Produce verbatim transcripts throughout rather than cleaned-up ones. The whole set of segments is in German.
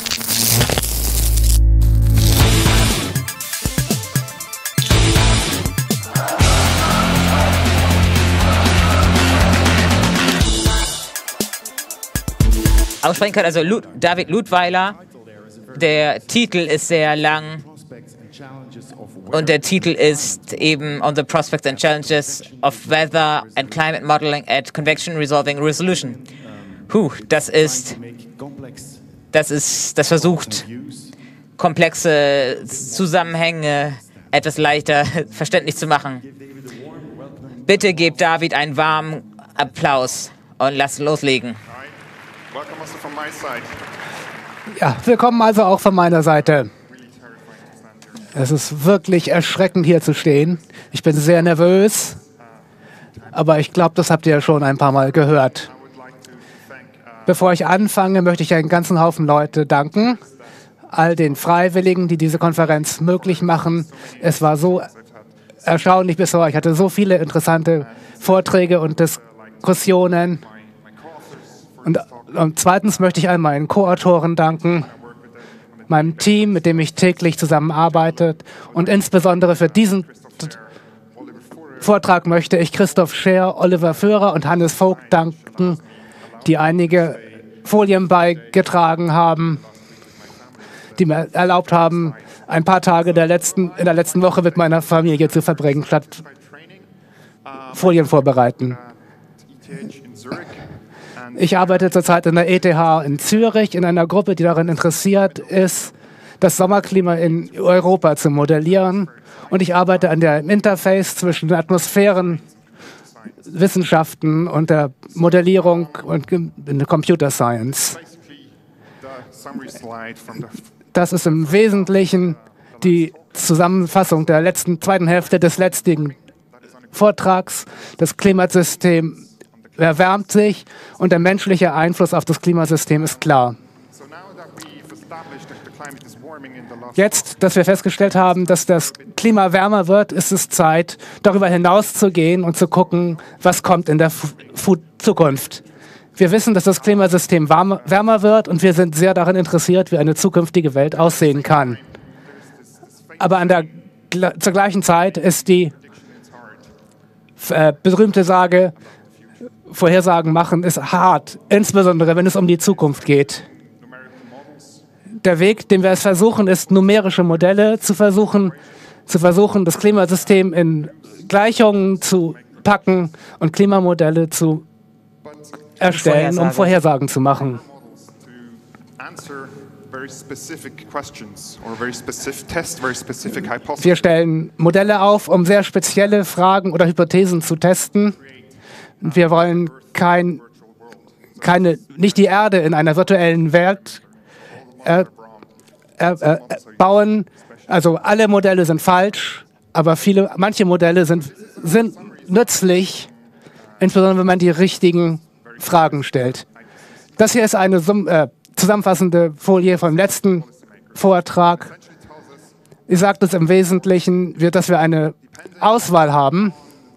aussprechen kann, also Lud David Ludweiler. Der Titel ist sehr lang und der Titel ist eben On the Prospects and Challenges of Weather and Climate Modeling at Convection Resolving Resolution. Puh, das ist, das ist, das versucht, komplexe Zusammenhänge etwas leichter verständlich zu machen. Bitte gebt David einen warmen Applaus und lasst loslegen. Ja, willkommen also auch von meiner Seite. Es ist wirklich erschreckend, hier zu stehen. Ich bin sehr nervös, aber ich glaube, das habt ihr ja schon ein paar Mal gehört. Bevor ich anfange, möchte ich einen ganzen Haufen Leute danken. All den Freiwilligen, die diese Konferenz möglich machen. Es war so erstaunlich bisher. Ich hatte so viele interessante Vorträge und Diskussionen. Und, und zweitens möchte ich all meinen Co-Autoren danken, meinem Team, mit dem ich täglich zusammenarbeite. Und insbesondere für diesen Vortrag möchte ich Christoph Scher, Oliver Führer und Hannes Vogt danken, die einige Folien beigetragen haben, die mir erlaubt haben, ein paar Tage der letzten, in der letzten Woche mit meiner Familie zu verbringen, statt Folien vorbereiten. Ich arbeite zurzeit in der E T H in Zürich in einer Gruppe, die daran interessiert ist, das Sommerklima in Europa zu modellieren. Und ich arbeite an der Interface zwischen den Atmosphärenwissenschaften und der Modellierung und in der Computer Science. Das ist im Wesentlichen die Zusammenfassung der letzten zweiten Hälfte des letzten Vortrags. Das Klimasystem erwärmt sich und der menschliche Einfluss auf das Klimasystem ist klar. Jetzt, dass wir festgestellt haben, dass das Klima wärmer wird, ist es Zeit, darüber hinauszugehen und zu gucken, was kommt in der Zukunft. Wir wissen, dass das Klimasystem warm, wärmer wird und wir sind sehr daran interessiert, wie eine zukünftige Welt aussehen kann. Aber an der, zur gleichen Zeit ist die äh, berühmte Sage, Vorhersagen machen ist hart, insbesondere wenn es um die Zukunft geht. Der Weg, den wir es versuchen, ist, numerische Modelle zu versuchen, zu versuchen, das Klimasystem in Gleichungen zu packen und Klimamodelle zu erstellen, um Vorhersagen zu machen. Wir stellen Modelle auf, um sehr spezielle Fragen oder Hypothesen zu testen. Wir wollen kein, keine, nicht die Erde in einer virtuellen Welt äh, äh, äh, bauen. Also alle Modelle sind falsch, aber viele, manche Modelle sind, sind nützlich, insbesondere wenn man die richtigen Fragen stellt. Das hier ist eine äh, zusammenfassende Folie vom letzten Vortrag. Sie sagt uns im Wesentlichen, dass wir eine Auswahl haben.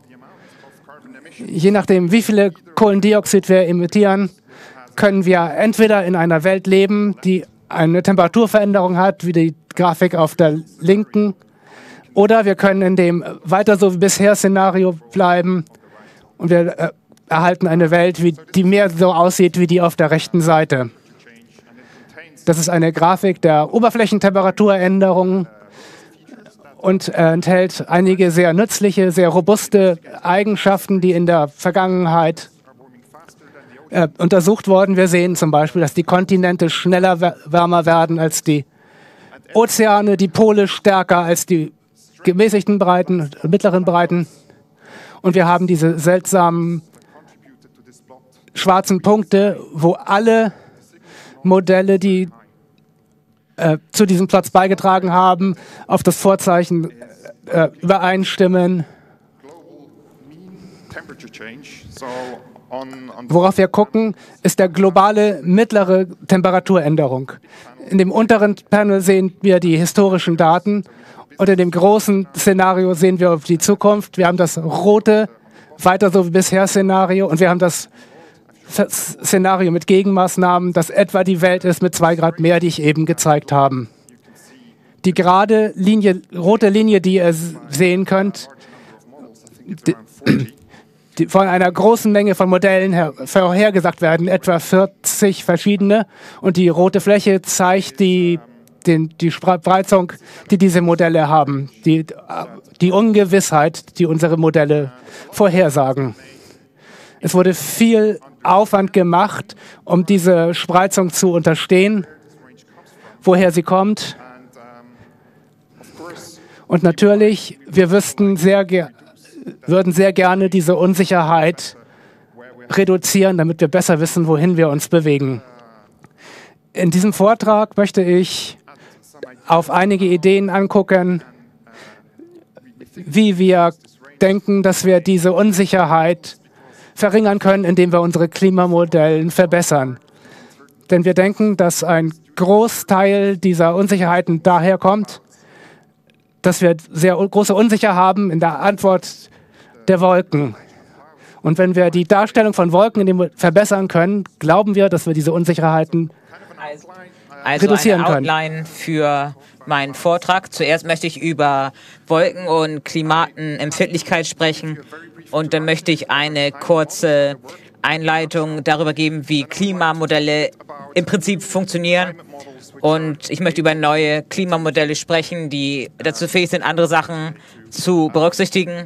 Je nachdem, wie viele Kohlendioxid wir emittieren, können wir entweder in einer Welt leben, die eine Temperaturveränderung hat, wie die Grafik auf der linken, oder wir können in dem weiter so wie bisher Szenario bleiben und wir äh, erhalten eine Welt, wie, die mehr so aussieht wie die auf der rechten Seite. Das ist eine Grafik der Oberflächentemperaturänderungen und äh, enthält einige sehr nützliche, sehr robuste Eigenschaften, die in der Vergangenheit äh, untersucht wurden. Wir sehen zum Beispiel, dass die Kontinente schneller wärmer werden als die Ozeane, die Pole stärker als die gemäßigten Breiten, mittleren Breiten. Und wir haben diese seltsamen schwarzen Punkte, wo alle Modelle, die äh, zu diesem Platz beigetragen haben, auf das Vorzeichen äh, übereinstimmen. Worauf wir gucken, ist der globale mittlere Temperaturänderung. In dem unteren Panel sehen wir die historischen Daten und in dem großen Szenario sehen wir die Zukunft. Wir haben das rote, weiter so wie bisher Szenario und wir haben das Szenario mit Gegenmaßnahmen, dass etwa die Welt ist mit zwei Grad mehr, die ich eben gezeigt habe. Die gerade Linie, rote Linie, die ihr sehen könnt, die, die von einer großen Menge von Modellen her, vorhergesagt werden, etwa vierzig verschiedene. Und die rote Fläche zeigt die, den, die Spreizung, die diese Modelle haben, die, die Ungewissheit, die unsere Modelle vorhersagen. Es wurde viel Aufwand gemacht, um diese Spreizung zu unterstehen, woher sie kommt. Und natürlich, wir wüssten sehr würden sehr gerne diese Unsicherheit reduzieren, damit wir besser wissen, wohin wir uns bewegen. In diesem Vortrag möchte ich auf einige Ideen angucken, wie wir denken, dass wir diese Unsicherheit verringern können, indem wir unsere Klimamodelle verbessern. Denn wir denken, dass ein Großteil dieser Unsicherheiten daherkommt, dass wir sehr große Unsicherheit haben in der Antwort der Wolken. Und wenn wir die Darstellung von Wolken verbessern können, glauben wir, dass wir diese Unsicherheiten also reduzieren eine können. Outline für meinen Vortrag. Zuerst möchte ich über Wolken und Klimatenempfindlichkeit sprechen und dann möchte ich eine kurze Einleitung darüber geben, wie Klimamodelle im Prinzip funktionieren. Und ich möchte über neue Klimamodelle sprechen, die dazu fähig sind, andere Sachen zu berücksichtigen.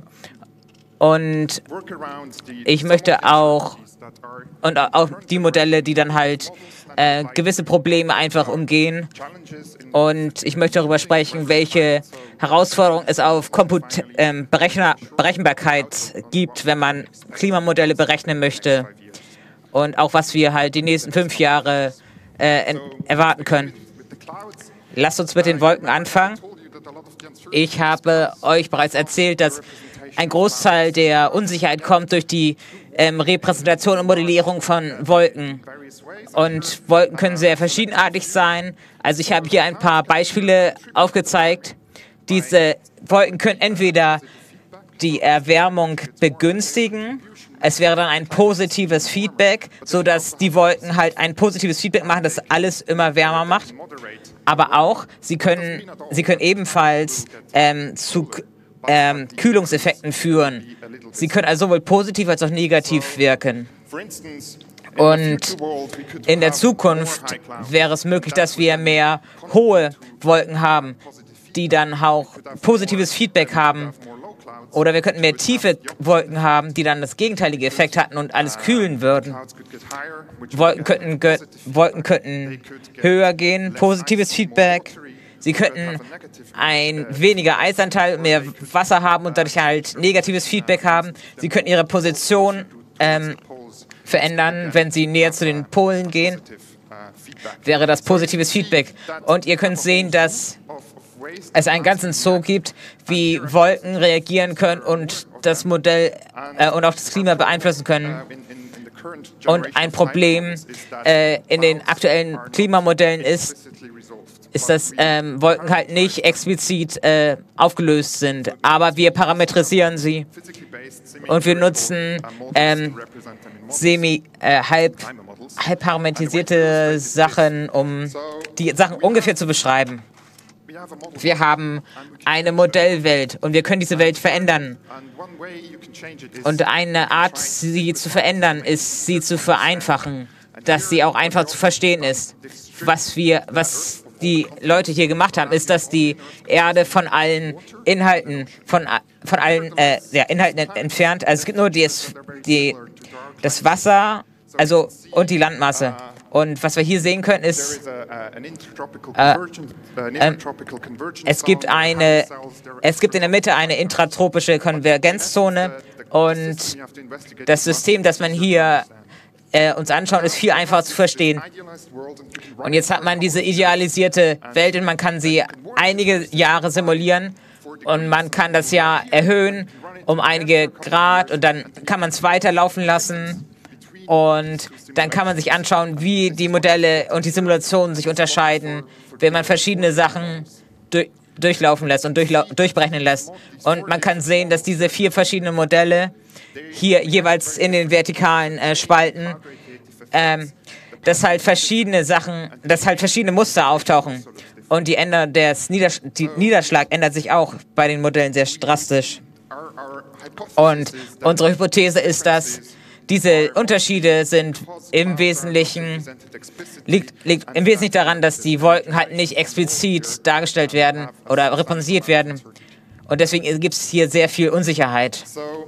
Und ich möchte auch, und auch die Modelle, die dann halt äh, gewisse Probleme einfach umgehen. Und ich möchte darüber sprechen, welche Herausforderungen es auf Komput ähm, Berechner Berechenbarkeit gibt, wenn man Klimamodelle berechnen möchte. Und auch, was wir halt die nächsten fünf Jahre äh, erwarten können. Lasst uns mit den Wolken anfangen. Ich habe euch bereits erzählt, dass ein Großteil der Unsicherheit kommt durch die ähm, Repräsentation und Modellierung von Wolken. Und Wolken können sehr verschiedenartig sein. Also ich habe hier ein paar Beispiele aufgezeigt. Diese Wolken können entweder die Erwärmung begünstigen. Es wäre dann ein positives Feedback, sodass die Wolken halt ein positives Feedback machen, das alles immer wärmer macht. Aber auch, sie können, sie können ebenfalls ähm, zu ähm, Kühlungseffekten führen. Sie können also sowohl positiv als auch negativ wirken. Und in der Zukunft wäre es möglich, dass wir mehr hohe Wolken haben, die dann auch positives Feedback haben. Oder wir könnten mehr tiefe Wolken haben, die dann das gegenteilige Effekt hatten und alles kühlen würden. Wolken könnten, Wolken könnten höher gehen, positives Feedback. Sie könnten ein weniger Eisanteil, mehr Wasser haben und dadurch halt negatives Feedback haben. Sie könnten ihre Position ähm, verändern, wenn sie näher zu den Polen gehen. Wäre das positives Feedback. Und ihr könnt sehen, dass es einen ganzen Zoo gibt, wie Wolken reagieren können und das Modell äh, und auch das Klima beeinflussen können. Und ein Problem äh, in den aktuellen Klimamodellen ist, ist, dass ähm, Wolken halt nicht explizit äh, aufgelöst sind, aber wir parametrisieren sie und wir nutzen ähm, semi, äh, halb, halb parametrisierte Sachen, um die Sachen ungefähr zu beschreiben. Wir haben eine Modellwelt und wir können diese Welt verändern. Und eine Art, sie zu verändern, ist, sie zu vereinfachen, dass sie auch einfach zu verstehen ist. Was wir, was die Leute hier gemacht haben, ist, dass die Erde von allen Inhalten, von, von allen äh, ja, Inhalten entfernt. Also es gibt nur das, die, das Wasser, also und die Landmasse. Und was wir hier sehen können, ist, äh, äh, es gibt eine, es gibt in der Mitte eine intratropische Konvergenzzone und das System, das man hier äh, uns anschaut, ist viel einfacher zu verstehen. Und jetzt hat man diese idealisierte Welt und man kann sie einige Jahre simulieren und man kann das Jahr erhöhen um einige Grad und dann kann man es weiterlaufen lassen. Und dann kann man sich anschauen, wie die Modelle und die Simulationen sich unterscheiden, wenn man verschiedene Sachen durch, durchlaufen lässt und durchlau durchberechnen lässt. Und man kann sehen, dass diese vier verschiedenen Modelle hier jeweils in den vertikalen äh, Spalten ähm, dass halt verschiedene Sachen, dass halt verschiedene Muster auftauchen. Und die, ändern, des Nieders die Niederschlag ändert sich auch bei den Modellen sehr drastisch. Und unsere Hypothese ist, dass diese Unterschiede sind im Wesentlichen, liegt, liegt im Wesentlichen daran, dass die Wolken halt nicht explizit dargestellt werden oder repräsentiert werden. Und deswegen gibt es hier sehr viel Unsicherheit.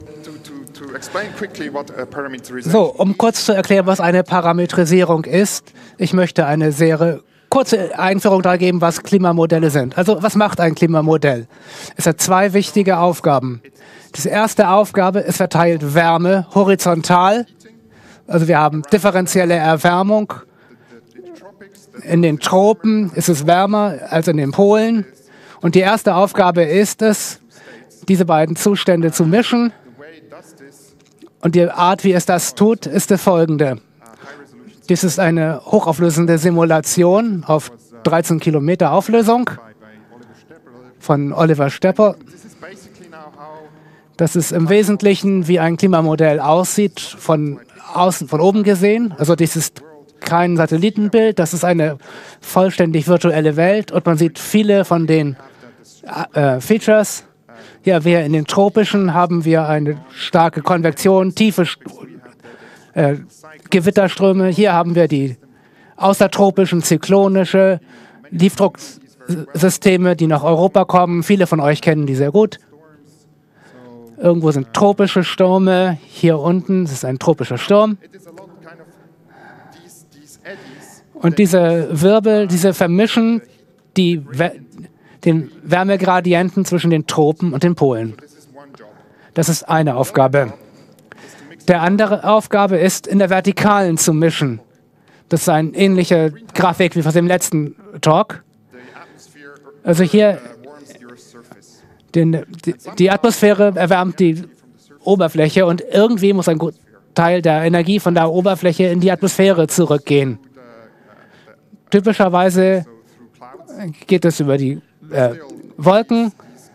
So, um kurz zu erklären, was eine Parametrisierung ist. Ich möchte eine sehr kurze Einführung da geben, was Klimamodelle sind. Also, was macht ein Klimamodell? Es hat zwei wichtige Aufgaben. Die erste Aufgabe, es verteilt Wärme horizontal. Also wir haben differenzielle Erwärmung. In den Tropen ist es wärmer als in den Polen. Und die erste Aufgabe ist es, diese beiden Zustände zu mischen. Und die Art, wie es das tut, ist die folgende. Dies ist eine hochauflösende Simulation auf dreizehn Kilometer Auflösung von Oliver Stepper. Das ist im Wesentlichen, wie ein Klimamodell aussieht, von außen, von oben gesehen. Also dies ist kein Satellitenbild, das ist eine vollständig virtuelle Welt und man sieht viele von den äh, Features. Hier wir in den Tropischen haben wir eine starke Konvektion, tiefe äh, Gewitterströme. Hier haben wir die außertropischen, zyklonische Tiefdrucksysteme, die nach Europa kommen. Viele von euch kennen die sehr gut. Irgendwo sind tropische Stürme. Hier unten ist ein tropischer Sturm. Und diese Wirbel, diese vermischen die, den Wärmegradienten zwischen den Tropen und den Polen. Das ist eine Aufgabe. Der andere Aufgabe ist, in der Vertikalen zu mischen. Das ist eine ähnliche Grafik wie von dem letzten Talk. Also hier, den, die, die Atmosphäre erwärmt die Oberfläche und irgendwie muss ein Teil der Energie von der Oberfläche in die Atmosphäre zurückgehen. Typischerweise geht es über die äh, Wolken,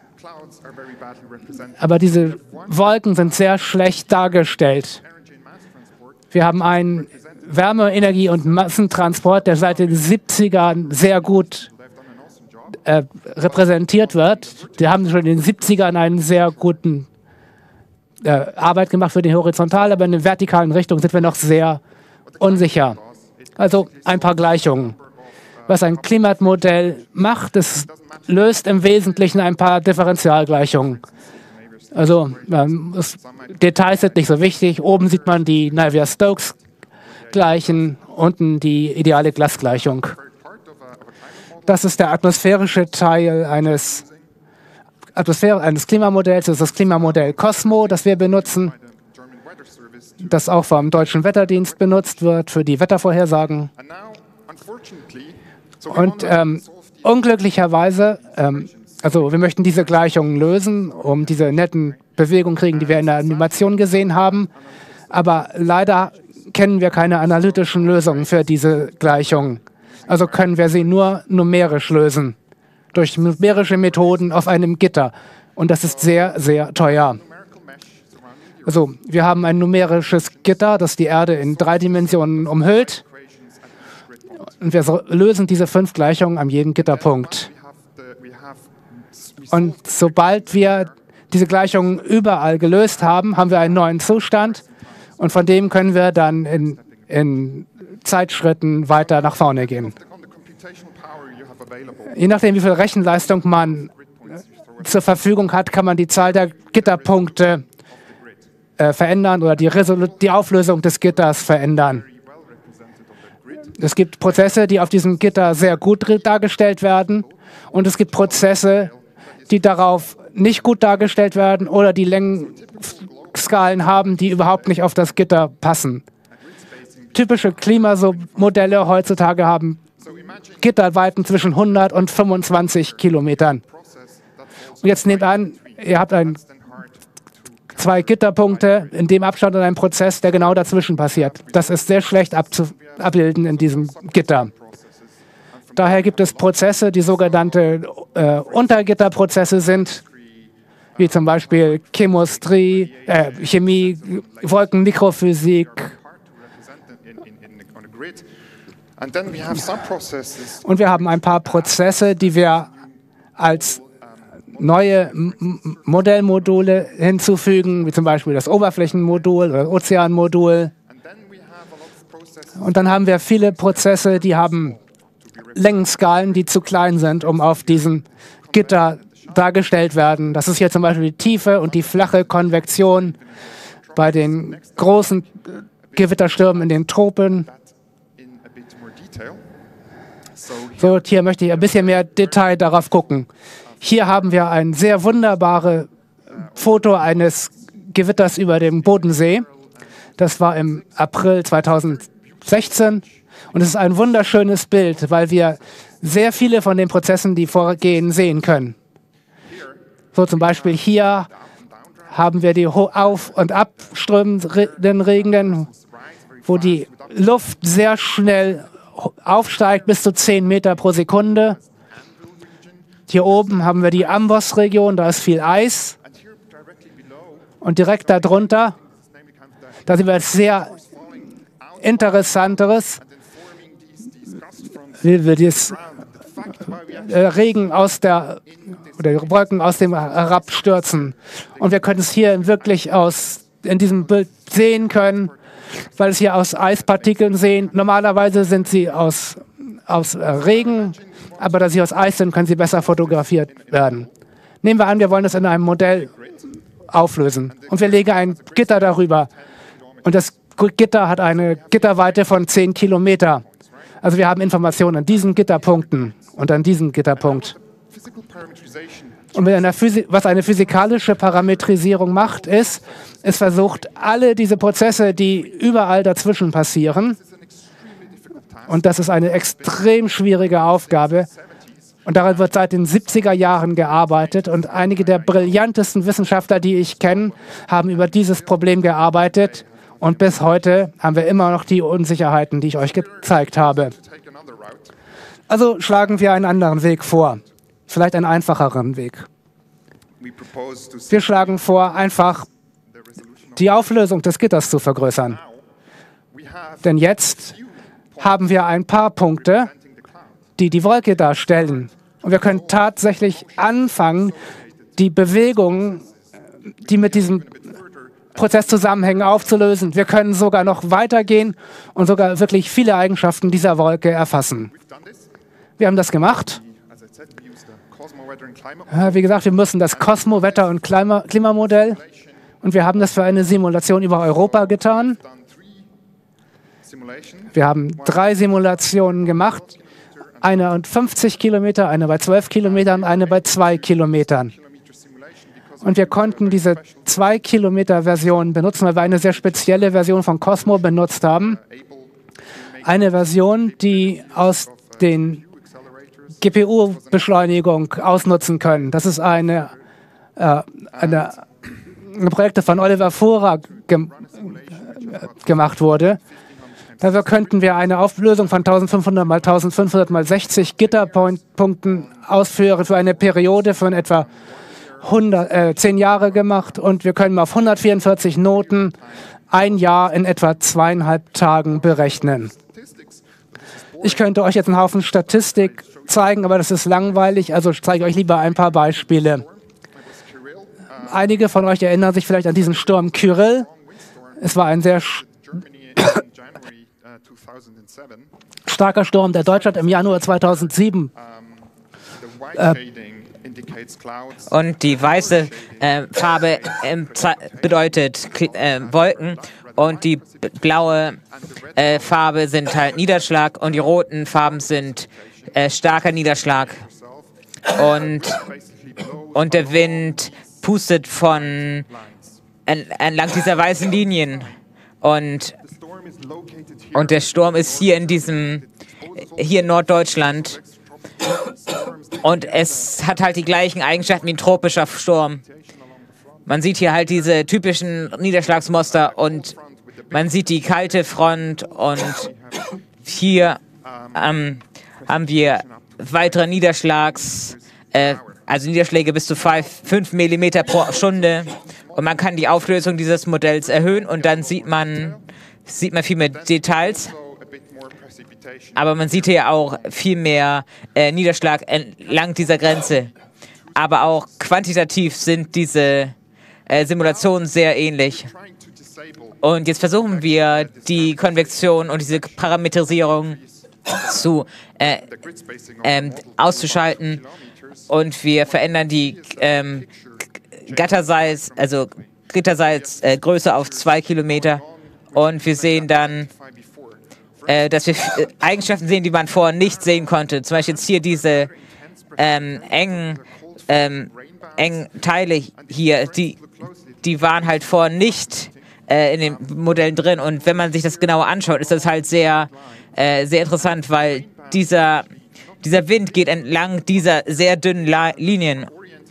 aber diese Wolken sind sehr schlecht dargestellt. Wir haben einen Wärme-, Energie- und Massentransport, der seit den siebzigern sehr gut äh, repräsentiert wird. Wir haben schon in den siebzigern einen sehr guten äh, Arbeit gemacht für die Horizontal, aber in der vertikalen Richtung sind wir noch sehr unsicher. Also ein paar Gleichungen. Was ein Klimamodell macht, es löst im Wesentlichen ein paar Differentialgleichungen. Also ähm, das, Details sind nicht so wichtig. Oben sieht man die Navier-Stokes-Gleichen, unten die ideale Glasgleichung. Das ist der atmosphärische Teil eines, Atmosphäre, eines Klimamodells. Das ist das Klimamodell Cosmo, das wir benutzen, das auch vom Deutschen Wetterdienst benutzt wird für die Wettervorhersagen. Und ähm, unglücklicherweise, ähm, also wir möchten diese Gleichungen lösen, um diese netten Bewegungen kriegen, die wir in der Animation gesehen haben. Aber leider kennen wir keine analytischen Lösungen für diese Gleichungen. Also können wir sie nur numerisch lösen, durch numerische Methoden auf einem Gitter. Und das ist sehr, sehr teuer. Also wir haben ein numerisches Gitter, das die Erde in drei Dimensionen umhüllt. Und wir lösen diese fünf Gleichungen an jedem Gitterpunkt. Und sobald wir diese Gleichungen überall gelöst haben, haben wir einen neuen Zustand. Und von dem können wir dann in, in Zeitschritten weiter nach vorne gehen. Je nachdem, wie viel Rechenleistung man zur Verfügung hat, kann man die Zahl der Gitterpunkte äh, verändern oder die, Resolu- die Auflösung des Gitters verändern. Es gibt Prozesse, die auf diesem Gitter sehr gut dargestellt werden. Und es gibt Prozesse, die darauf nicht gut dargestellt werden oder die Längenskalen haben, die überhaupt nicht auf das Gitter passen. Typische Klimamodelle heutzutage haben Gitterweiten zwischen hundert und fünfundzwanzig Kilometern. Und jetzt nehmt an, ihr habt ein, zwei Gitterpunkte in dem Abstand und einen Prozess, der genau dazwischen passiert. Das ist sehr schlecht abzubilden in diesem Gitter. Daher gibt es Prozesse, die sogenannte äh, Untergitterprozesse sind, wie zum Beispiel Chemistrie, äh, Chemie, Wolkenmikrophysik Und wir haben ein paar Prozesse, die wir als neue M Modellmodule hinzufügen, wie zum Beispiel das Oberflächenmodul oder das Ozeanmodul. Und dann haben wir viele Prozesse, die haben Längenskalen, die zu klein sind, um auf diesem Gitter dargestellt werden. Das ist hier zum Beispiel die tiefe und die flache Konvektion bei den großen Gewitterstürmen in den Tropen. So, hier möchte ich ein bisschen mehr Detail darauf gucken. Hier haben wir ein sehr wunderbares Foto eines Gewitters über dem Bodensee. Das war im April zweitausendsechzehn. Und es ist ein wunderschönes Bild, weil wir sehr viele von den Prozessen, die vorgehen, sehen können. So zum Beispiel hier haben wir die auf- und abströmenden Regenden, wo die Luft sehr schnell aufsteigt, bis zu zehn Meter pro Sekunde. Hier oben haben wir die Amboss-Region, da ist viel Eis. Und direkt darunter, da sehen wir etwas sehr Interessanteres, wie wir das äh, Regen aus der, oder Wolken aus dem herabstürzen. Und wir können es hier wirklich aus, in diesem Bild sehen können, weil es hier aus Eispartikeln sehen. Normalerweise sind sie aus, aus äh, Regen, aber da sie aus Eis sind, können sie besser fotografiert werden. Nehmen wir an, wir wollen das in einem Modell auflösen. Und wir legen ein Gitter darüber. Und das Gitter hat eine Gitterweite von zehn Kilometer. Also wir haben Informationen an diesen Gitterpunkten und an diesem Gitterpunkt. Und mit einer Physi- was eine physikalische Parametrisierung macht, ist, es versucht, alle diese Prozesse, die überall dazwischen passieren, und das ist eine extrem schwierige Aufgabe, und daran wird seit den siebziger Jahren gearbeitet, und einige der brillantesten Wissenschaftler, die ich kenne, haben über dieses Problem gearbeitet. Und bis heute haben wir immer noch die Unsicherheiten, die ich euch gezeigt habe. Also schlagen wir einen anderen Weg vor, vielleicht einen einfacheren Weg. Wir schlagen vor, einfach die Auflösung des Gitters zu vergrößern. Denn jetzt haben wir ein paar Punkte, die die Wolke darstellen. Und wir können tatsächlich anfangen, die Bewegungen, die mit diesem Prozess zusammenhängen, aufzulösen. Wir können sogar noch weitergehen und sogar wirklich viele Eigenschaften dieser Wolke erfassen. Wir haben das gemacht. Wie gesagt, wir müssen das Cosmo Wetter- und Klima Klimamodell, und wir haben das für eine Simulation über Europa getan. Wir haben drei Simulationen gemacht. Eine an fünfzig Kilometer, eine bei zwölf Kilometern, eine bei zwei Kilometern. Und wir konnten diese zwei Kilometer Version benutzen, weil wir eine sehr spezielle Version von Cosmo benutzt haben. Eine Version, die aus den G P U-Beschleunigung ausnutzen können. Das ist eine, äh, eine, eine Projekte von Oliver Fuhrer ge gemacht wurde. Dafür könnten wir eine Auflösung von eintausendfünfhundert mal eintausendfünfhundert mal sechzig Gitterpunkten ausführen für eine Periode von etwa hundert, äh, zehn Jahre gemacht, und wir können auf hundertvierundvierzig Noten ein Jahr in etwa zweieinhalb Tagen berechnen. Ich könnte euch jetzt einen Haufen Statistik zeigen, aber das ist langweilig, also zeige ich euch lieber ein paar Beispiele. Einige von euch erinnern sich vielleicht an diesen Sturm Kyrill. Es war ein sehr starker Sturm, der Deutschland im Januar zweitausendsieben äh, Und die weiße äh, Farbe äh, bedeutet äh, Wolken, und die blaue äh, Farbe sind halt Niederschlag, und die roten Farben sind äh, starker Niederschlag. Und, und der Wind pustet von en, entlang dieser weißen Linien. Und, und der Sturm ist hier in diesem, hier in Norddeutschland. Und es hat halt die gleichen Eigenschaften wie ein tropischer Sturm. Man sieht hier halt diese typischen Niederschlagsmuster, und man sieht die kalte Front, und hier ähm, haben wir weitere Niederschlags, äh, also Niederschläge bis zu fünf Millimeter pro Stunde, und man kann die Auflösung dieses Modells erhöhen, und dann sieht man, sieht man viel mehr Details. aber man sieht hier auch viel mehr äh, Niederschlag entlang dieser Grenze. Aber auch quantitativ sind diese äh, Simulationen sehr ähnlich. Und jetzt versuchen wir, die Konvektion und diese Parametrisierung zu, äh, ähm, auszuschalten. Und wir verändern die ähm, Gattersalz, also Gittersalzgröße äh, auf zwei Kilometer. Und wir sehen dann, äh, dass wir äh, Eigenschaften sehen, die man vorher nicht sehen konnte. Zum Beispiel jetzt hier diese ähm, engen, ähm, engen Teile hier, die, die waren halt vorher nicht äh, in den Modellen drin. Und wenn man sich das genauer anschaut, ist das halt sehr, äh, sehr interessant, weil dieser, dieser Wind geht entlang dieser sehr dünnen La- Linien.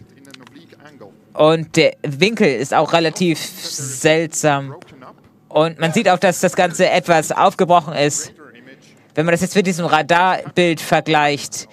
Und der Winkel ist auch relativ seltsam. Und man sieht auch, dass das Ganze etwas aufgebrochen ist. Wenn man das jetzt mit diesem Radarbild vergleicht,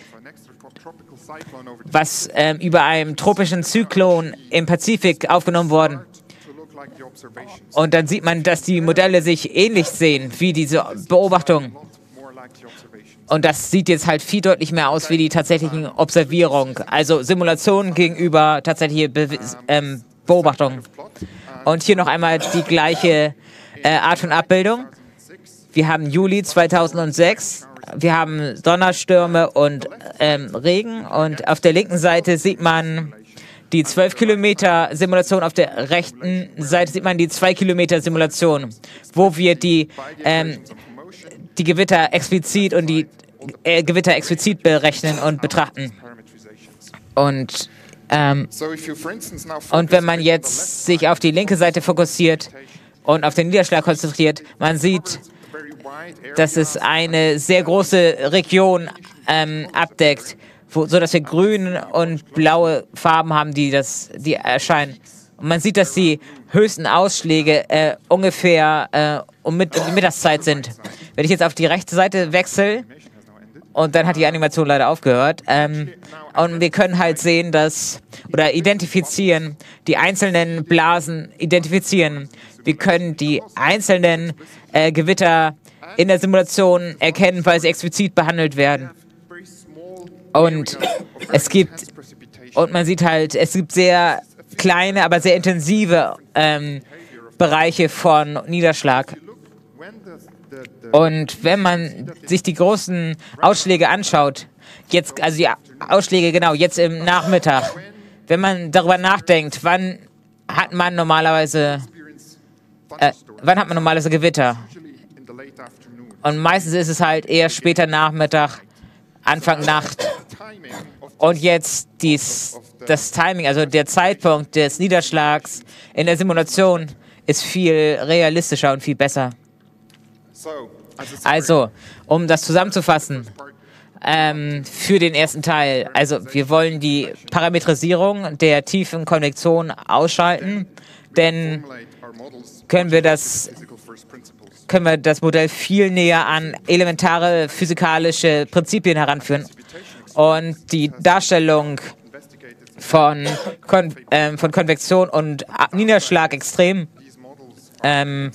was ähm, über einem tropischen Zyklon im Pazifik aufgenommen wurde, und dann sieht man, dass die Modelle sich ähnlich sehen wie diese Beobachtung. Und das sieht jetzt halt viel deutlich mehr aus wie die tatsächliche Observierung. Also Simulation gegenüber tatsächliche Be ähm, Beobachtung. Und hier noch einmal die gleiche äh, Art von Abbildung. Wir haben Juli zweitausendsechs. Wir haben Donnerstürme und ähm, Regen. Und auf der linken Seite sieht man die zwölf Kilometer Simulation. Auf der rechten Seite sieht man die zwei Kilometer Simulation, wo wir die ähm, die Gewitter explizit und die äh, Gewitter explizit berechnen und betrachten. Und, ähm, und wenn man jetzt sich auf die linke Seite fokussiert und auf den Niederschlag konzentriert, man sieht, dass es eine sehr große Region ähm, abdeckt, wo, so dass wir grüne und blaue Farben haben, die, das, die erscheinen. Und man sieht, dass die höchsten Ausschläge äh, ungefähr äh, um mit, die Mittagszeit sind. Wenn ich jetzt auf die rechte Seite wechsle, und dann hat die Animation leider aufgehört, ähm, und wir können halt sehen, dass, oder identifizieren, die einzelnen Blasen identifizieren. Wir können die einzelnen äh, Gewitter in der Simulation erkennen, weil sie explizit behandelt werden. Und es gibt, und man sieht halt, es gibt sehr kleine, aber sehr intensive ähm, Bereiche von Niederschlag. Und wenn man sich die großen Ausschläge anschaut, jetzt, also die Ausschläge genau, jetzt im Nachmittag, wenn man darüber nachdenkt, wann hat man normalerweise, äh, wann hat man normalerweise Gewitter? Und meistens ist es halt eher später Nachmittag, Anfang Nacht. Und jetzt dies, das Timing, also der Zeitpunkt des Niederschlags in der Simulation ist viel realistischer und viel besser. Also, um das zusammenzufassen, ähm, für den ersten Teil, also wir wollen die Parametrisierung der tiefen Konvektion ausschalten, denn können wir das, können wir das Modell viel näher an elementare physikalische Prinzipien heranführen. Und die Darstellung von, Kon ähm, von Konvektion und Niederschlag extrem ähm,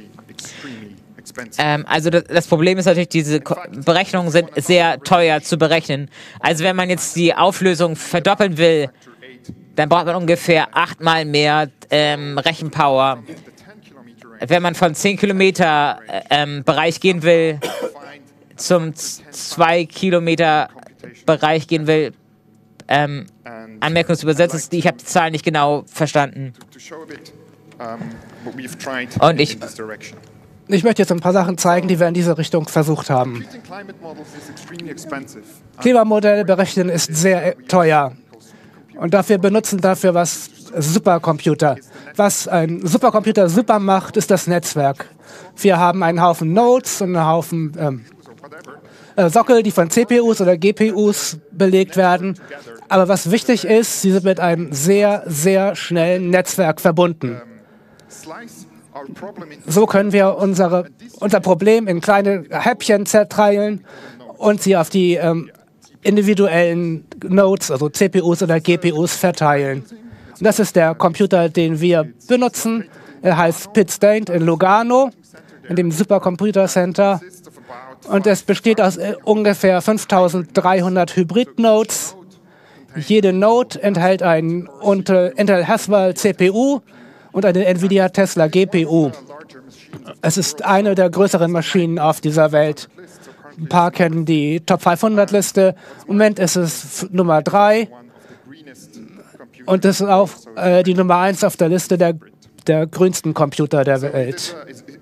Ähm, also das, das Problem ist natürlich, diese Ko Berechnungen sind sehr teuer zu berechnen. Also wenn man jetzt die Auflösung verdoppeln will, dann braucht man ungefähr achtmal mehr ähm, Rechenpower. Wenn man von zehn Kilometer ähm, Bereich gehen will, zum zwei Kilometer Bereich gehen will, ähm, Anmerkung zu übersetzen, ich habe die Zahlen nicht genau verstanden. Und ich... Ich möchte jetzt ein paar Sachen zeigen, die wir in diese Richtung versucht haben. Klimamodelle berechnen ist sehr teuer. Und dafür benutzen dafür was Supercomputer. Was ein Supercomputer super macht, ist das Netzwerk. Wir haben einen Haufen Nodes und einen Haufen ähm, äh, Sockel, die von C P Us oder G P Us belegt werden. Aber was wichtig ist, sie sind mit einem sehr, sehr schnellen Netzwerk verbunden. So können wir unsere, unser Problem in kleine Häppchen zerteilen und sie auf die ähm, individuellen Nodes, also C P Us oder G P Us, verteilen. Und das ist der Computer, den wir benutzen. Er heißt Pitt State in Lugano, in dem Supercomputer Center. Und es besteht aus äh, ungefähr fünftausenddreihundert Hybrid-Nodes. Jede Node enthält einen Intel Haswell C P U und eine Nvidia Tesla G P U. Es ist eine der größeren Maschinen auf dieser Welt. Ein paar kennen die Top fünfhundert Liste. Im Moment ist es Nummer drei. Und es ist auch äh, die Nummer eins auf der Liste der, der grünsten Computer der Welt.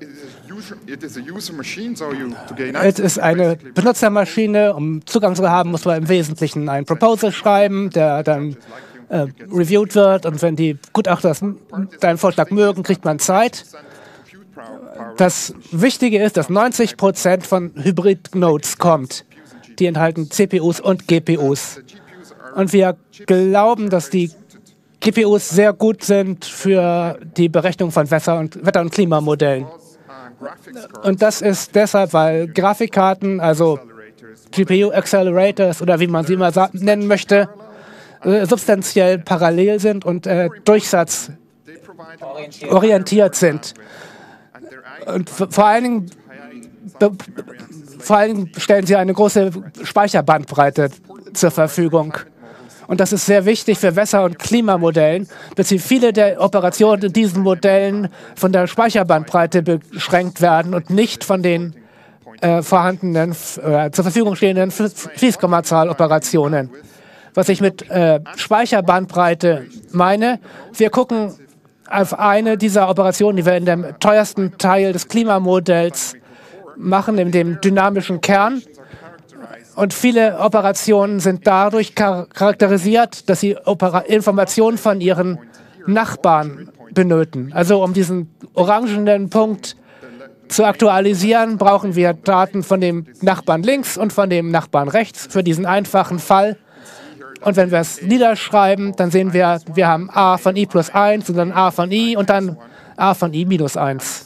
Es ist eine Benutzermaschine. Um Zugang zu haben, muss man im Wesentlichen einen Proposal schreiben, der dann äh, reviewed wird. Und wenn die Gutachter deinen Vorschlag mögen, kriegt man Zeit. Das Wichtige ist, dass neunzig Prozent von Hybrid-Nodes kommt. Die enthalten C P Us und G P Us. Und wir glauben, dass die G P Us sehr gut sind für die Berechnung von Wetter- und, Wetter- und Klimamodellen. Und das ist deshalb, weil Grafikkarten, also G P U Accelerators oder wie man sie immer nennen möchte, äh, substanziell parallel sind und äh, durchsatzorientiert sind. Und vor allen Dingen, vor allen Dingen stellen sie eine große Speicherbandbreite zur Verfügung. Und das ist sehr wichtig für Wetter- und Klimamodellen, dass viele der Operationen in diesen Modellen von der Speicherbandbreite beschränkt werden und nicht von den äh, vorhandenen, äh, zur Verfügung stehenden Fließkommazahloperationen. Was ich mit äh, Speicherbandbreite meine, wir gucken auf eine dieser Operationen, die wir in dem teuersten Teil des Klimamodells machen, in dem dynamischen Kern. Und viele Operationen sind dadurch charakterisiert, dass sie Opera Informationen von ihren Nachbarn benötigen. Also um diesen orangenen Punkt zu aktualisieren, brauchen wir Daten von dem Nachbarn links und von dem Nachbarn rechts für diesen einfachen Fall. Und wenn wir es niederschreiben, dann sehen wir, wir haben a von i plus eins und dann a von i und dann a von i minus eins.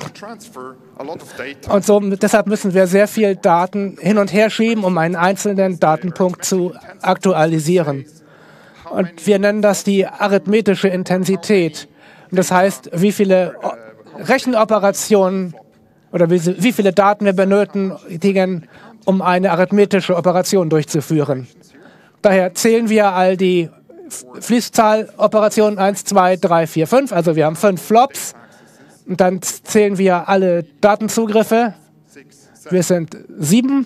Und so, deshalb müssen wir sehr viel Daten hin und her schieben, um einen einzelnen Datenpunkt zu aktualisieren. Und wir nennen das die arithmetische Intensität. Und das heißt, wie viele Rechenoperationen oder wie, wie viele Daten wir benötigen, um eine arithmetische Operation durchzuführen. Daher zählen wir all die Fließzahloperationen eins, zwei, drei, vier, fünf. Also wir haben fünf Flops. Und dann zählen wir alle Datenzugriffe. Wir sind sieben.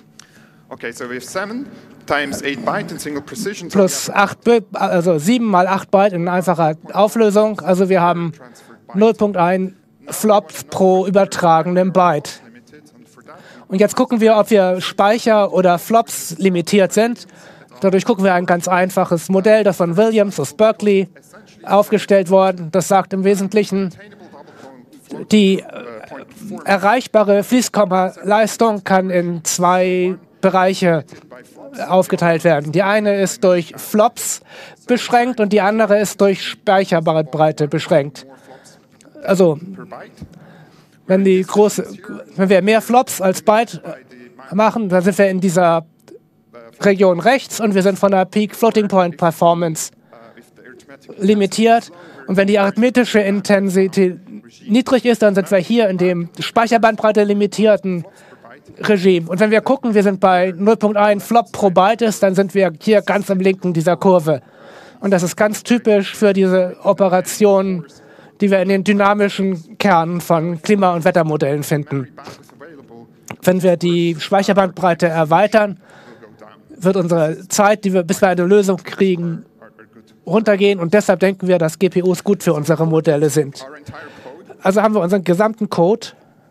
Plus acht Bit, also sieben mal acht Byte in einfacher Auflösung. Also wir haben null Komma eins Flops pro übertragenem Byte. Und jetzt gucken wir, ob wir Speicher oder Flops limitiert sind. Dadurch gucken wir ein ganz einfaches Modell, das von Williams aus Berkeley aufgestellt worden. Das sagt im Wesentlichen, die äh, erreichbare Fließkommaleistung kann in zwei Bereiche aufgeteilt werden. Die eine ist durch Flops beschränkt und die andere ist durch Speicherbandbreite beschränkt. Also, wenn, die große, wenn wir mehr Flops als Byte machen, dann sind wir in dieser Region rechts und wir sind von der Peak Floating Point Performance limitiert. Und wenn die arithmetische Intensität niedrig ist, dann sind wir hier in dem Speicherbandbreite limitierten Regime. Und wenn wir gucken, wir sind bei null Komma eins Flop pro Byte ist, dann sind wir hier ganz im linken dieser Kurve. Und das ist ganz typisch für diese Operationen, die wir in den dynamischen Kernen von Klima- und Wettermodellen finden. Wenn wir die Speicherbandbreite erweitern, wird unsere Zeit, die wir, bis wir eine Lösung kriegen, runtergehen. Und deshalb denken wir, dass G P Us gut für unsere Modelle sind. Also haben wir unseren gesamten Code.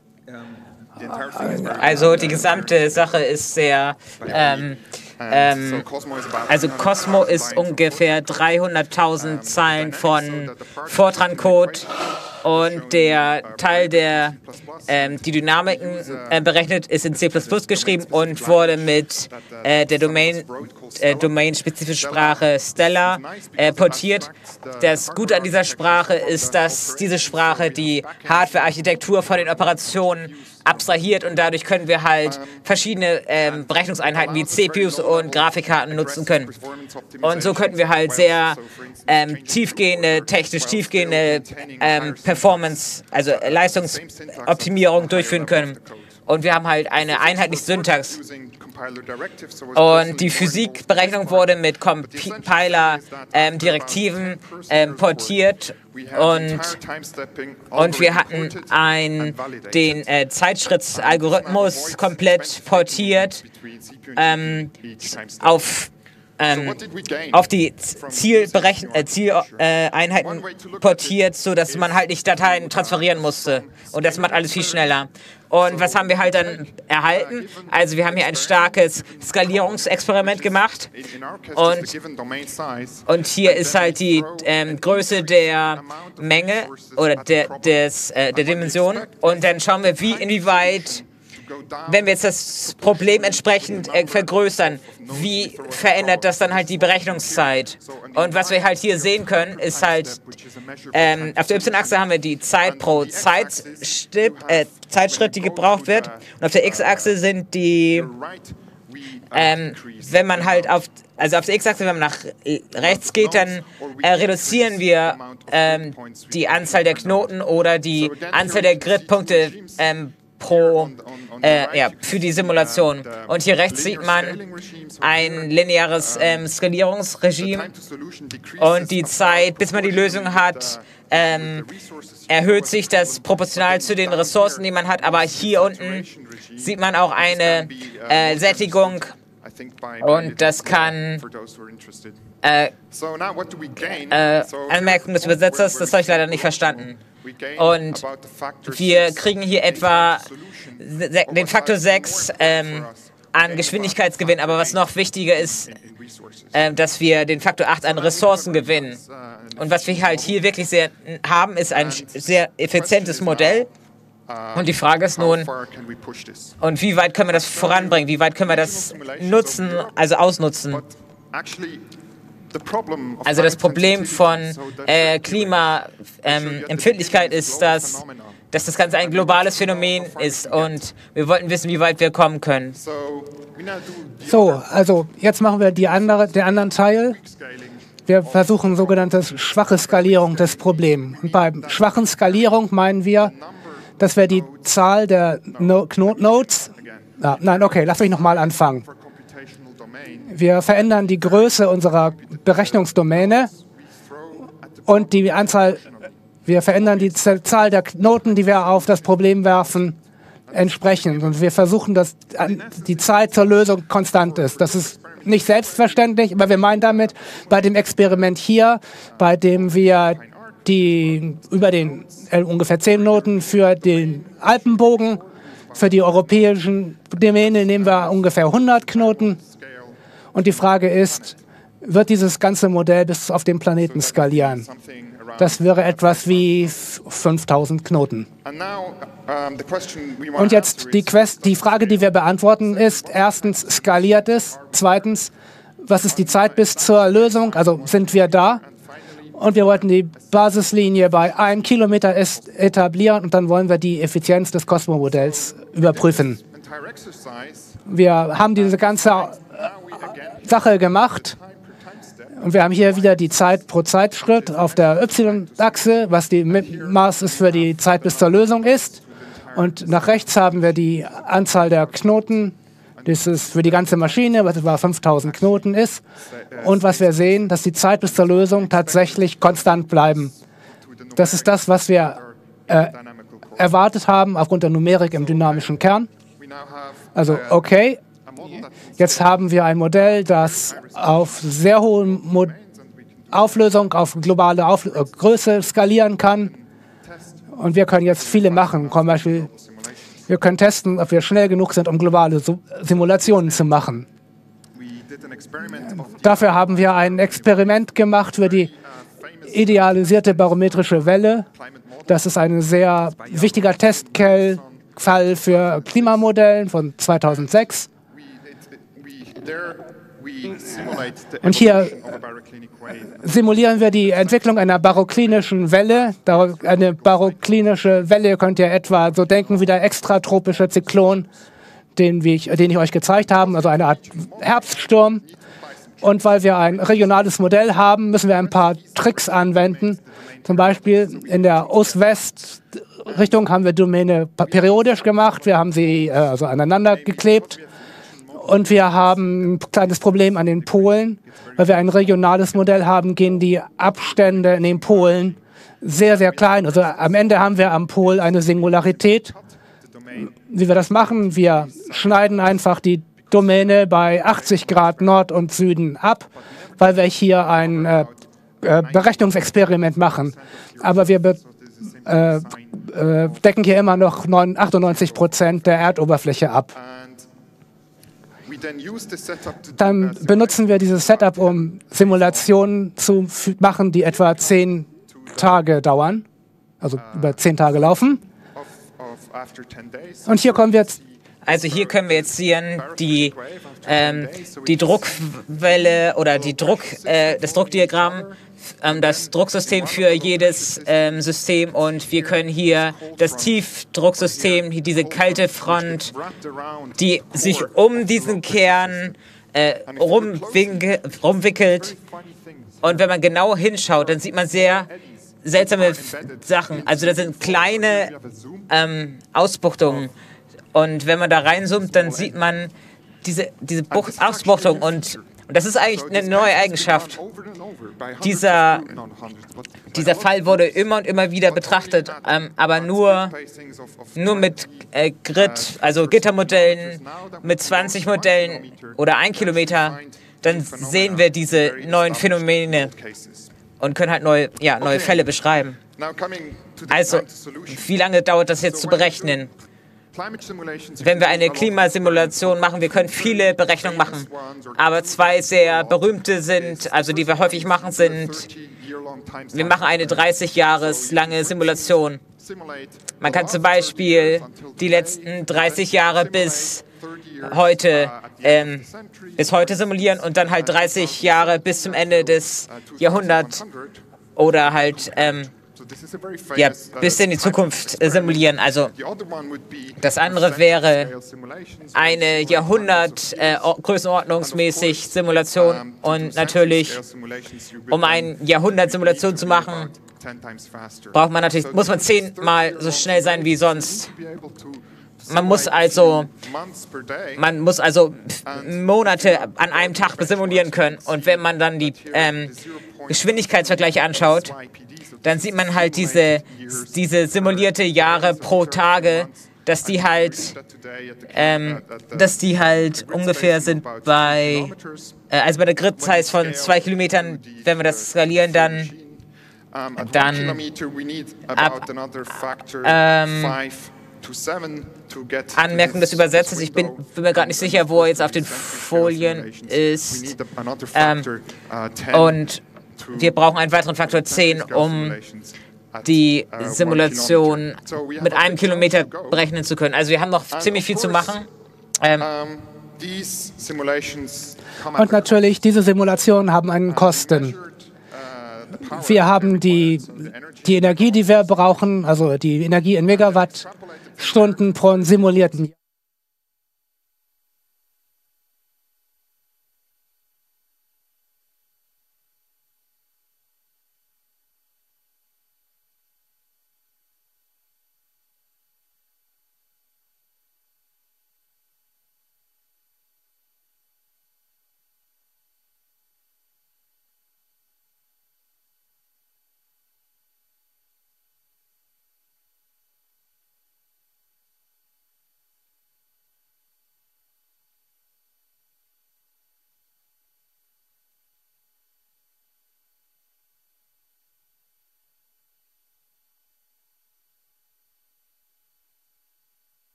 Also die gesamte Sache ist sehr... Ähm, ähm, also Cosmo ist ungefähr dreihunderttausend Zeilen von Fortran-Code. Und der Teil, der ähm, die Dynamiken äh, berechnet, ist in C plus plus geschrieben und wurde mit äh, der Domain, äh, domain-spezifischen Sprache Stellar äh, portiert. Das Gute an dieser Sprache ist, dass diese Sprache die Hardware-Architektur von den Operationen abstrahiert und dadurch können wir halt verschiedene ähm, Berechnungseinheiten wie C P Us und Grafikkarten nutzen können. Und so könnten wir halt sehr ähm, tiefgehende, technisch tiefgehende ähm, Performance, also Leistungsoptimierung durchführen können. und wir haben halt eine einheitliche Syntax. Und die Physikberechnung wurde mit Compiler-Direktiven ähm, portiert und, und wir hatten ein, den äh, Zeitschritt-Algorithmus komplett portiert ähm, auf Ähm, auf die Zieleinheiten äh, Ziel, äh, portiert, sodass man halt nicht Dateien transferieren musste. Und das macht alles viel schneller. Und was haben wir halt dann erhalten? Also wir haben hier ein starkes Skalierungsexperiment gemacht. Und, und hier ist halt die ähm, Größe der Menge oder der, des, äh, der Dimension. Und dann schauen wir, wie inwieweit, wenn wir jetzt das Problem entsprechend äh, vergrößern, wie verändert das dann halt die Berechnungszeit? Und was wir halt hier sehen können, ist halt, ähm, auf der Y-Achse haben wir die Zeit pro Zeitschritt, äh, Zeitschritt, die gebraucht wird. Und auf der X-Achse sind die, ähm, wenn man halt auf, also auf der X-Achse, wenn man nach rechts geht, dann äh, reduzieren wir ähm, die Anzahl der Knoten oder die Anzahl der Gridpunkte ähm, pro, äh, ja, für die Simulation. Und hier rechts sieht man ein lineares ähm, Skalierungsregime und die Zeit, bis man die Lösung hat, ähm, erhöht sich das proportional zu den Ressourcen, die man hat. Aber hier unten sieht man auch eine äh, Sättigung und das kann äh, äh, Anmerkung des Übersetzers, das habe ich leider nicht verstanden. Und wir kriegen hier etwa den Faktor sechs ähm, an Geschwindigkeitsgewinn. Aber was noch wichtiger ist, äh, dass wir den Faktor acht an Ressourcen gewinnen. Und was wir halt hier wirklich sehr haben, ist ein sehr effizientes Modell. Und die Frage ist nun, und wie weit können wir das voranbringen? Wie weit können wir das nutzen, also ausnutzen? Also das Problem von äh, Klimaempfindlichkeit ähm, ist, dass, dass das Ganze ein globales Phänomen ist und wir wollten wissen, wie weit wir kommen können. So, also jetzt machen wir die andere, den anderen Teil. Wir versuchen sogenannte schwache Skalierung des Problems. Und bei schwachen Skalierung meinen wir, dass wir die Zahl der no Nodes... Ah, nein, okay, lass mich nochmal anfangen. Wir verändern die Größe unserer Berechnungsdomäne und die Anzahl, wir verändern die Zahl der Knoten, die wir auf das Problem werfen, entsprechend. Und wir versuchen, dass die Zeit zur Lösung konstant ist. Das ist nicht selbstverständlich, aber wir meinen damit, bei dem Experiment hier, bei dem wir die über den äh, ungefähr zehn Noten für den Alpenbogen, für die europäischen Domäne nehmen wir ungefähr hundert Knoten. Und die Frage ist, wird dieses ganze Modell bis auf den Planeten skalieren? Das wäre etwas wie fünftausend Knoten. Und jetzt die, Quest, die Frage, die wir beantworten, ist, erstens, skaliert es? Zweitens, was ist die Zeit bis zur Lösung? Also sind wir da? Und wir wollten die Basislinie bei einem Kilometer etablieren und dann wollen wir die Effizienz des Cosmo-Modells überprüfen. Wir haben diese ganze Sache gemacht und wir haben hier wieder die Zeit pro Zeitschritt auf der Y-Achse, was die Maß ist für die Zeit bis zur Lösung ist. Und nach rechts haben wir die Anzahl der Knoten, das ist für die ganze Maschine, was etwa fünftausend Knoten ist. Und was wir sehen, dass die Zeit bis zur Lösung tatsächlich konstant bleiben. Das ist das, was wir äh, erwartet haben aufgrund der Numerik im dynamischen Kern. Also okay. Jetzt haben wir ein Modell, das auf sehr hohe Mo Auflösung, auf globale Auf äh, Größe skalieren kann. Und wir können jetzt viele machen. Zum Beispiel, wir können testen, ob wir schnell genug sind, um globale Simulationen zu machen. Dafür haben wir ein Experiment gemacht für die idealisierte barometrische Welle. Das ist ein sehr wichtiger Testfall für Klimamodellen von zweitausendsechs. Und hier simulieren wir die Entwicklung einer baroklinischen Welle. Eine baroklinische Welle könnt ihr etwa so denken wie der extratropische Zyklon, den, wie ich, den ich euch gezeigt habe, also eine Art Herbststurm. Und weil wir ein regionales Modell haben, müssen wir ein paar Tricks anwenden. Zum Beispiel in der Ost-West-Richtung haben wir Domäne periodisch gemacht. Wir haben sie äh, also aneinander geklebt. Und wir haben ein kleines Problem an den Polen. Weil wir ein regionales Modell haben, gehen die Abstände in den Polen sehr, sehr klein. Also am Ende haben wir am Pol eine Singularität. Wie wir das machen, wir schneiden einfach die Domäne bei achtzig Grad Nord und Süden ab, weil wir hier ein äh, äh, Berechnungsexperiment machen. Aber wir be äh, äh, decken hier immer noch achtundneunzig Prozent der Erdoberfläche ab. Dann benutzen wir dieses Setup, um Simulationen zu machen, die etwa zehn Tage dauern, also über zehn Tage laufen. Und hier kommen wir jetzt. Also hier können wir jetzt sehen, die, ähm, die Druckwelle oder die Druck, äh, das Druckdiagramm, ähm, das Drucksystem für jedes ähm, System, und wir können hier das Tiefdrucksystem, diese kalte Front, die sich um diesen Kern äh, rumwickelt. Und wenn man genau hinschaut, dann sieht man sehr seltsame Sachen. Also das sind kleine ähm, Ausbuchtungen. Und wenn man da reinzoomt, dann sieht man diese, diese Buch Ausbuchtung. Und, und das ist eigentlich eine neue Eigenschaft. Dieser, dieser Fall wurde immer und immer wieder betrachtet, ähm, aber nur, nur mit äh, Grid, also Gittermodellen, mit zwanzig Modellen oder ein Kilometer. Dann sehen wir diese neuen Phänomene und können halt neue, ja, neue Fälle beschreiben. Also, wie lange dauert das jetzt zu berechnen? Wenn wir eine Klimasimulation machen, wir können viele Berechnungen machen, aber zwei sehr berühmte sind, also die wir häufig machen, sind, wir machen eine dreißig Jahres lange Simulation. Man kann zum Beispiel die letzten dreißig Jahre bis heute, ähm, bis heute simulieren und dann halt dreißig Jahre bis zum Ende des Jahrhunderts oder halt ähm, ja, bis in die Zukunft äh, simulieren. Also das andere wäre eine Jahrhundert äh, größenordnungsmäßig Simulation, und natürlich, um eine Jahrhundert-Simulation zu machen, braucht man natürlich, muss man zehnmal so schnell sein wie sonst. Man muss also, man muss also Monate an einem Tag simulieren können. Und wenn man dann die ähm, Geschwindigkeitsvergleiche anschaut, dann sieht man halt diese, diese simulierte Jahre pro Tage, dass die halt, ähm, dass die halt ungefähr sind bei, äh, also bei der Grid-Size von zwei Kilometern, wenn wir das skalieren, dann, dann ab, ähm, Anmerkung des Übersetzers, ich bin, bin mir gerade nicht sicher, wo er jetzt auf den Folien ist. Ähm, und wir brauchen einen weiteren Faktor zehn, um die Simulation mit einem Kilometer berechnen zu können. Also wir haben noch ziemlich viel zu machen. Ähm, Und natürlich, diese Simulationen haben einen Kosten. Wir haben die, die Energie, die wir brauchen, also die Energie in Megawattstunden pro simulierten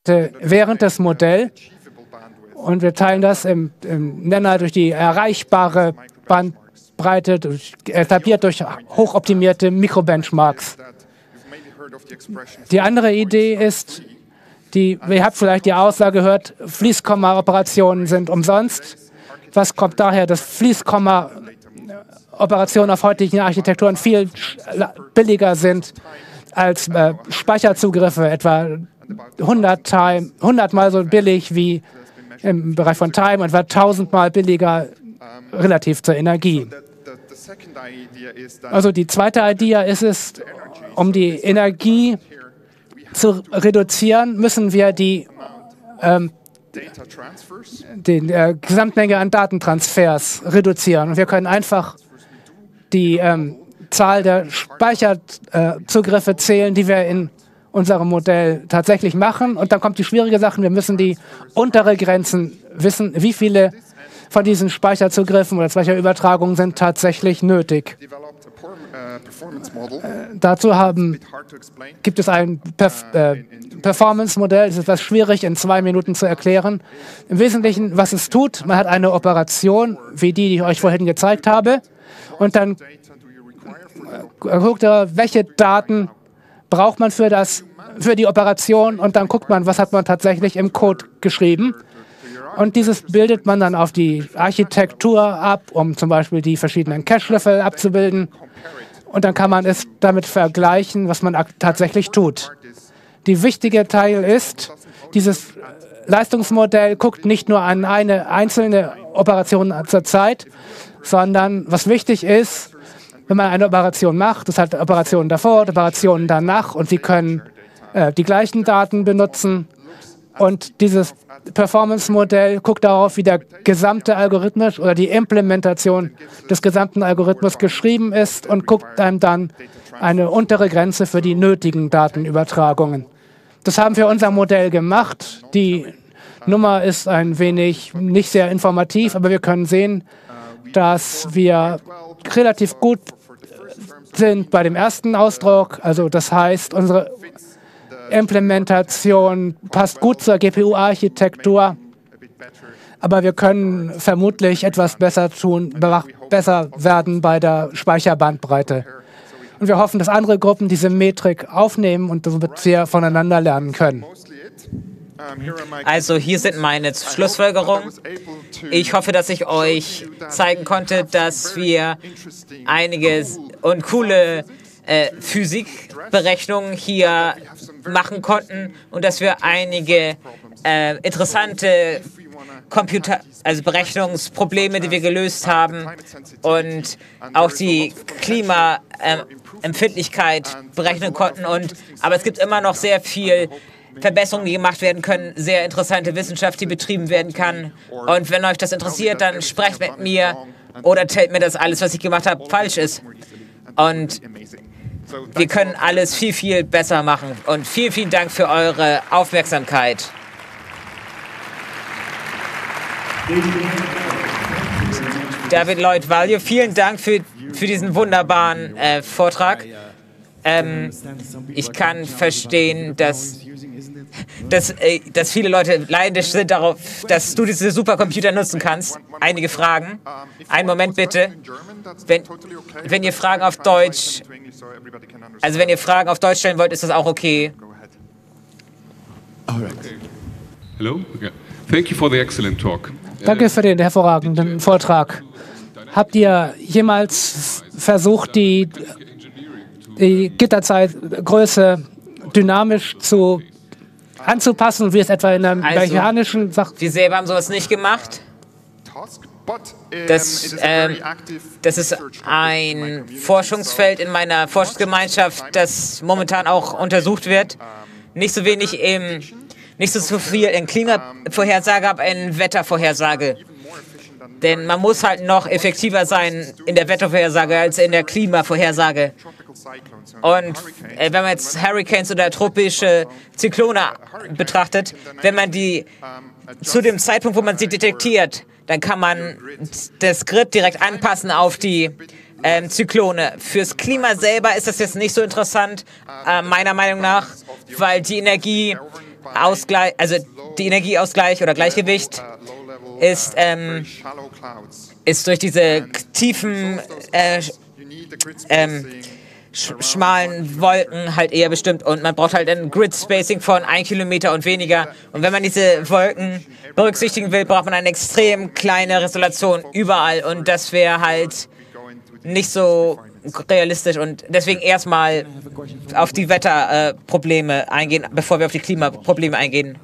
während des Modells. Und wir teilen das im, im Nenner durch die erreichbare Bandbreite, durch, etabliert durch hochoptimierte Mikrobenchmarks. Die andere Idee ist, die, ihr habt vielleicht die Aussage gehört, Fließkomma-Operationen sind umsonst. Was kommt daher, dass Fließkomma-Operationen auf heutigen Architekturen viel billiger sind als äh, Speicherzugriffe, etwa hundert Mal so billig wie im Bereich von Time und etwa tausendmal billiger relativ zur Energie. Also die zweite Idee ist es, um die Energie zu reduzieren, müssen wir die ähm, die äh, Gesamtmenge an Datentransfers reduzieren. Und wir können einfach die ähm, Zahl der Speicherzugriffe äh, zählen, die wir in unserem Modell tatsächlich machen. Und dann kommt die schwierige Sache, wir müssen die untere Grenzen wissen, wie viele von diesen Speicherzugriffen oder Speicherübertragungen sind tatsächlich nötig. Äh, dazu haben, gibt es ein Perf äh, Performance-Modell, das ist etwas schwierig in zwei Minuten zu erklären. Im Wesentlichen, was es tut, man hat eine Operation, wie die, die ich euch vorhin gezeigt habe, und dann äh, guckt er, welche Daten braucht man für, das, für die Operation, und dann guckt man, was hat man tatsächlich im Code geschrieben. Und dieses bildet man dann auf die Architektur ab, um zum Beispiel die verschiedenen Cache-Level abzubilden. Und dann kann man es damit vergleichen, was man tatsächlich tut. Die wichtige Teil ist, dieses Leistungsmodell guckt nicht nur an eine einzelne Operation zur Zeit, sondern was wichtig ist, wenn man eine Operation macht, das hat Operationen davor, Operationen danach, und Sie können äh, die gleichen Daten benutzen. Und dieses Performance-Modell guckt darauf, wie der gesamte Algorithmus oder die Implementation des gesamten Algorithmus geschrieben ist, und guckt einem dann eine untere Grenze für die nötigen Datenübertragungen. Das haben wir unser Modell gemacht. Die Nummer ist ein wenig nicht sehr informativ, aber wir können sehen, dass wir relativ gut sind bei dem ersten Ausdruck. Also das heißt, unsere Implementation passt gut zur G P U-Architektur, aber wir können vermutlich etwas besser tun, besser werden bei der Speicherbandbreite. Und wir hoffen, dass andere Gruppen diese Metrik aufnehmen und somit wir voneinander lernen können. Also hier sind meine Schlussfolgerungen. Ich hoffe, dass ich euch zeigen konnte, dass wir einige und coole äh, Physikberechnungen hier machen konnten und dass wir einige äh, interessante Computer, also Berechnungsprobleme, die wir gelöst haben, und auch die Klimaempfindlichkeit äh, berechnen konnten. Und, aber es gibt immer noch sehr viel Verbesserungen, die gemacht werden können, sehr interessante Wissenschaft, die betrieben werden kann. Und wenn euch das interessiert, dann sprecht mit mir oder tellt mir, dass alles, was ich gemacht habe, falsch ist. Und wir können alles viel, viel besser machen. Und vielen, vielen Dank für eure Aufmerksamkeit. David Lloyd Value, vielen Dank für, für diesen wunderbaren äh, Vortrag. Ähm, ich kann verstehen, dass, dass, äh, dass viele Leute leidisch sind darauf, dass du diese Supercomputer nutzen kannst. Einige Fragen. Einen Moment bitte. Wenn, wenn ihr Fragen auf Deutsch, also wenn ihr Fragen auf Deutsch stellen wollt, ist das auch okay. Hello. Okay. Thank you for the excellent talk. Danke für den hervorragenden Vortrag. Habt ihr jemals versucht, die, die Gitterzeitgröße dynamisch zu, anzupassen, wie es etwa in einer also, mechanischen Sache? Wir selber haben sowas nicht gemacht. Das, ähm, das ist ein Forschungsfeld in meiner Forschungsgemeinschaft, das momentan auch untersucht wird. Nicht so wenig im, nicht so viel in Klimavorhersage, aber in Wettervorhersage. Denn man muss halt noch effektiver sein in der Wettervorhersage als in der Klimavorhersage. Und äh, wenn man jetzt Hurricanes oder tropische Zyklone betrachtet, wenn man die zu dem Zeitpunkt, wo man sie detektiert, dann kann man das Grid direkt anpassen auf die ähm, Zyklone. Fürs Klima selber ist das jetzt nicht so interessant, äh, meiner Meinung nach, weil die Energie Ausgleich, also die Energieausgleich oder Gleichgewicht ist, ähm, ist durch diese tiefen, äh, ähm, sch schmalen Wolken halt eher bestimmt und man braucht halt ein Grid-Spacing von ein Kilometer und weniger. Und wenn man diese Wolken berücksichtigen will, braucht man eine extrem kleine Resolution überall und das wäre halt nicht so realistisch und deswegen erstmal auf die Wetterprobleme äh, eingehen, bevor wir auf die Klimaprobleme eingehen.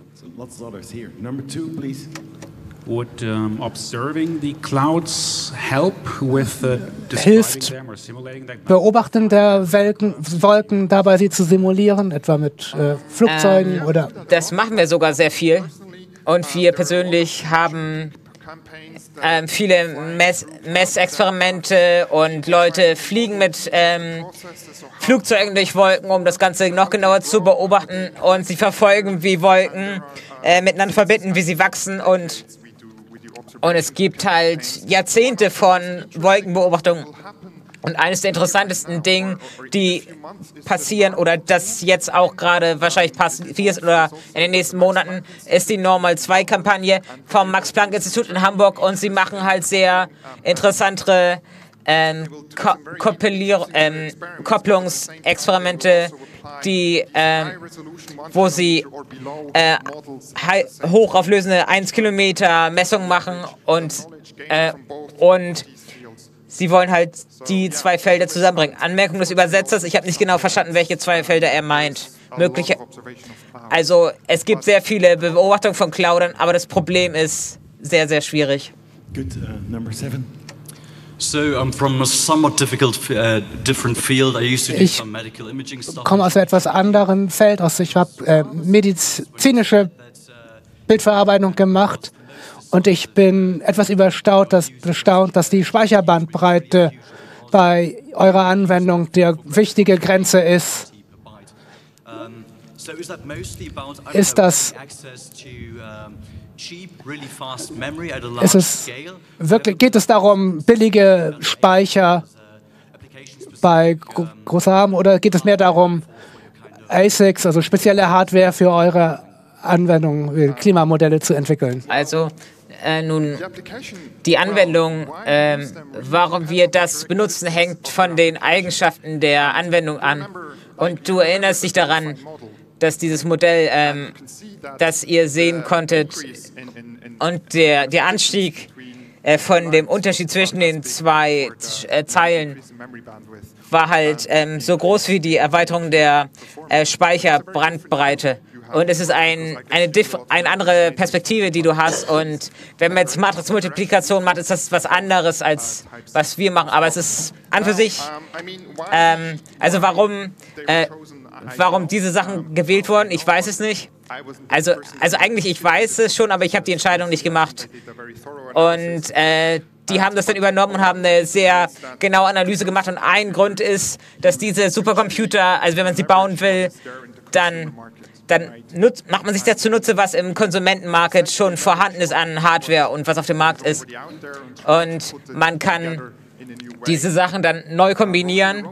Would um, observing the clouds help with uh, Hilft them or simulating them? Beobachten der Welken, Wolken dabei, sie zu simulieren, etwa mit äh, Flugzeugen Ähm, oder... Das machen wir sogar sehr viel. Und wir persönlich haben ähm, viele Mess Messexperimente und Leute fliegen mit ähm, Flugzeugen durch Wolken, um das Ganze noch genauer zu beobachten. Und sie verfolgen, wie Wolken äh, miteinander verbinden, wie sie wachsen. Und, und es gibt halt Jahrzehnte von Wolkenbeobachtungen. Und eines der interessantesten Dinge, die passieren oder das jetzt auch gerade wahrscheinlich passiert oder in den nächsten Monaten, ist die Normal zwei Kampagne vom Max-Planck-Institut in Hamburg und sie machen halt sehr interessantere ähm, Ko Koppelier ähm, Kopplungsexperimente, die, ähm, wo sie äh, hochauflösende eins Kilometer Messungen machen und, äh, und sie wollen halt die zwei Felder zusammenbringen. Anmerkung des Übersetzers, ich habe nicht genau verstanden, welche zwei Felder er meint. Mögliche, also es gibt sehr viele Beobachtungen von Cloudern, aber das Problem ist sehr, sehr schwierig. Good, uh, number seven. So I'm from a somewhat difficult, uh, different field. I used to do Ich some medical imaging stuff. komme aus einem etwas anderen Feld. Aus. Ich habe äh, medizinische Bildverarbeitung gemacht und ich bin etwas überstaunt, dass, bestaunt, dass die Speicherbandbreite bei eurer Anwendung der wichtige Grenze ist. Ist das ist es wirklich, geht es darum, billige Speicher bei gro großer haben oder geht es mehr darum, A S I Cs, also spezielle Hardware für eure Anwendungen, Klimamodelle zu entwickeln? Also äh, nun, die Anwendung, äh, warum wir das benutzen, hängt von den Eigenschaften der Anwendung an. Und du erinnerst dich daran, dass dieses Modell, ähm, das ihr sehen konntet, und der, der Anstieg äh, von dem Unterschied zwischen den zwei äh, Zeilen war halt ähm, so groß wie die Erweiterung der äh, Speicherbrandbreite. Und es ist ein, eine, eine andere Perspektive, die du hast. Und wenn man jetzt Matrixmultiplikation macht, ist das was anderes, als was wir machen. Aber es ist an für sich, ähm, also warum, äh, warum diese Sachen gewählt wurden, ich weiß es nicht. Also, also eigentlich, ich weiß es schon, aber ich habe die Entscheidung nicht gemacht. Und äh, die haben das dann übernommen und haben eine sehr genaue Analyse gemacht. Und ein Grund ist, dass diese Supercomputer, also wenn man sie bauen will, dann... dann nutzt, macht man sich das zunutze, was im Konsumentenmarkt schon vorhanden ist an Hardware und was auf dem Markt ist. Und man kann diese Sachen dann neu kombinieren.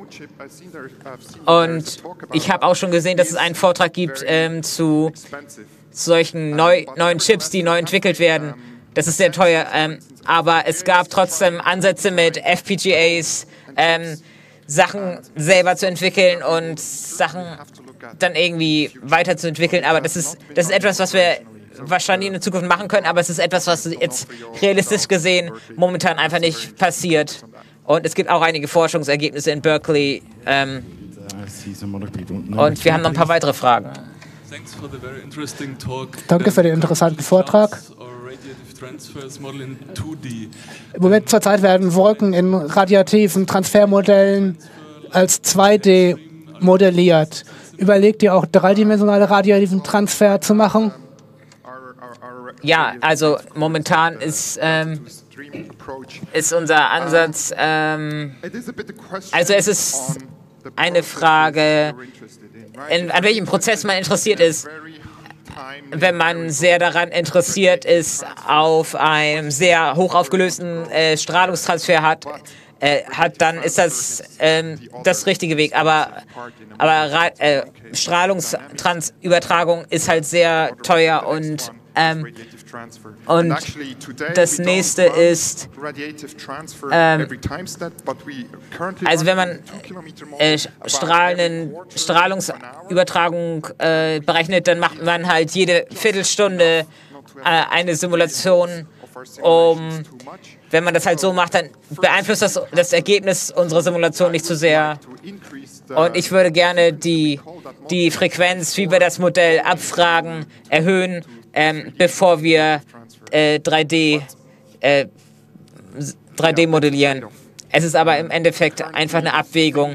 Und ich habe auch schon gesehen, dass es einen Vortrag gibt ähm, zu solchen neu, neuen Chips, die neu entwickelt werden. Das ist sehr teuer, ähm, aber es gab trotzdem Ansätze mit F P G As, ähm, Sachen selber zu entwickeln und Sachen dann irgendwie weiterzuentwickeln. Aber das ist, das ist etwas, was wir wahrscheinlich in der Zukunft machen können, aber es ist etwas, was jetzt realistisch gesehen momentan einfach nicht passiert. Und es gibt auch einige Forschungsergebnisse in Berkeley. Ähm, und wir haben noch ein paar weitere Fragen. Danke für den interessanten Vortrag. Im Moment zurzeit werden Wolken in radiativen Transfermodellen als zwei D modelliert. Überlegt ihr auch dreidimensionale radiativen Transfer zu machen? Ja, also momentan ist, ähm, ist unser Ansatz, ähm, also es ist eine Frage, in, an welchem Prozess man interessiert ist. Wenn man sehr daran interessiert ist, auf einem sehr hoch aufgelösten äh, Strahlungstransfer hat, äh, hat, dann ist das ähm, das richtige Weg. Aber, aber äh, Strahlungsübertragung ist halt sehr teuer und ähm, und das nächste ist, ähm, also wenn man äh, strahlenden Strahlungsübertragung äh, berechnet, dann macht man halt jede Viertelstunde äh, eine Simulation, um, wenn man das halt so macht, dann beeinflusst das das Ergebnis unserer Simulation nicht zu sehr. Und ich würde gerne die, die Frequenz, wie wir das Modell abfragen, erhöhen, ähm, bevor wir äh, drei D, äh, drei D modellieren. Es ist aber im Endeffekt einfach eine Abwägung.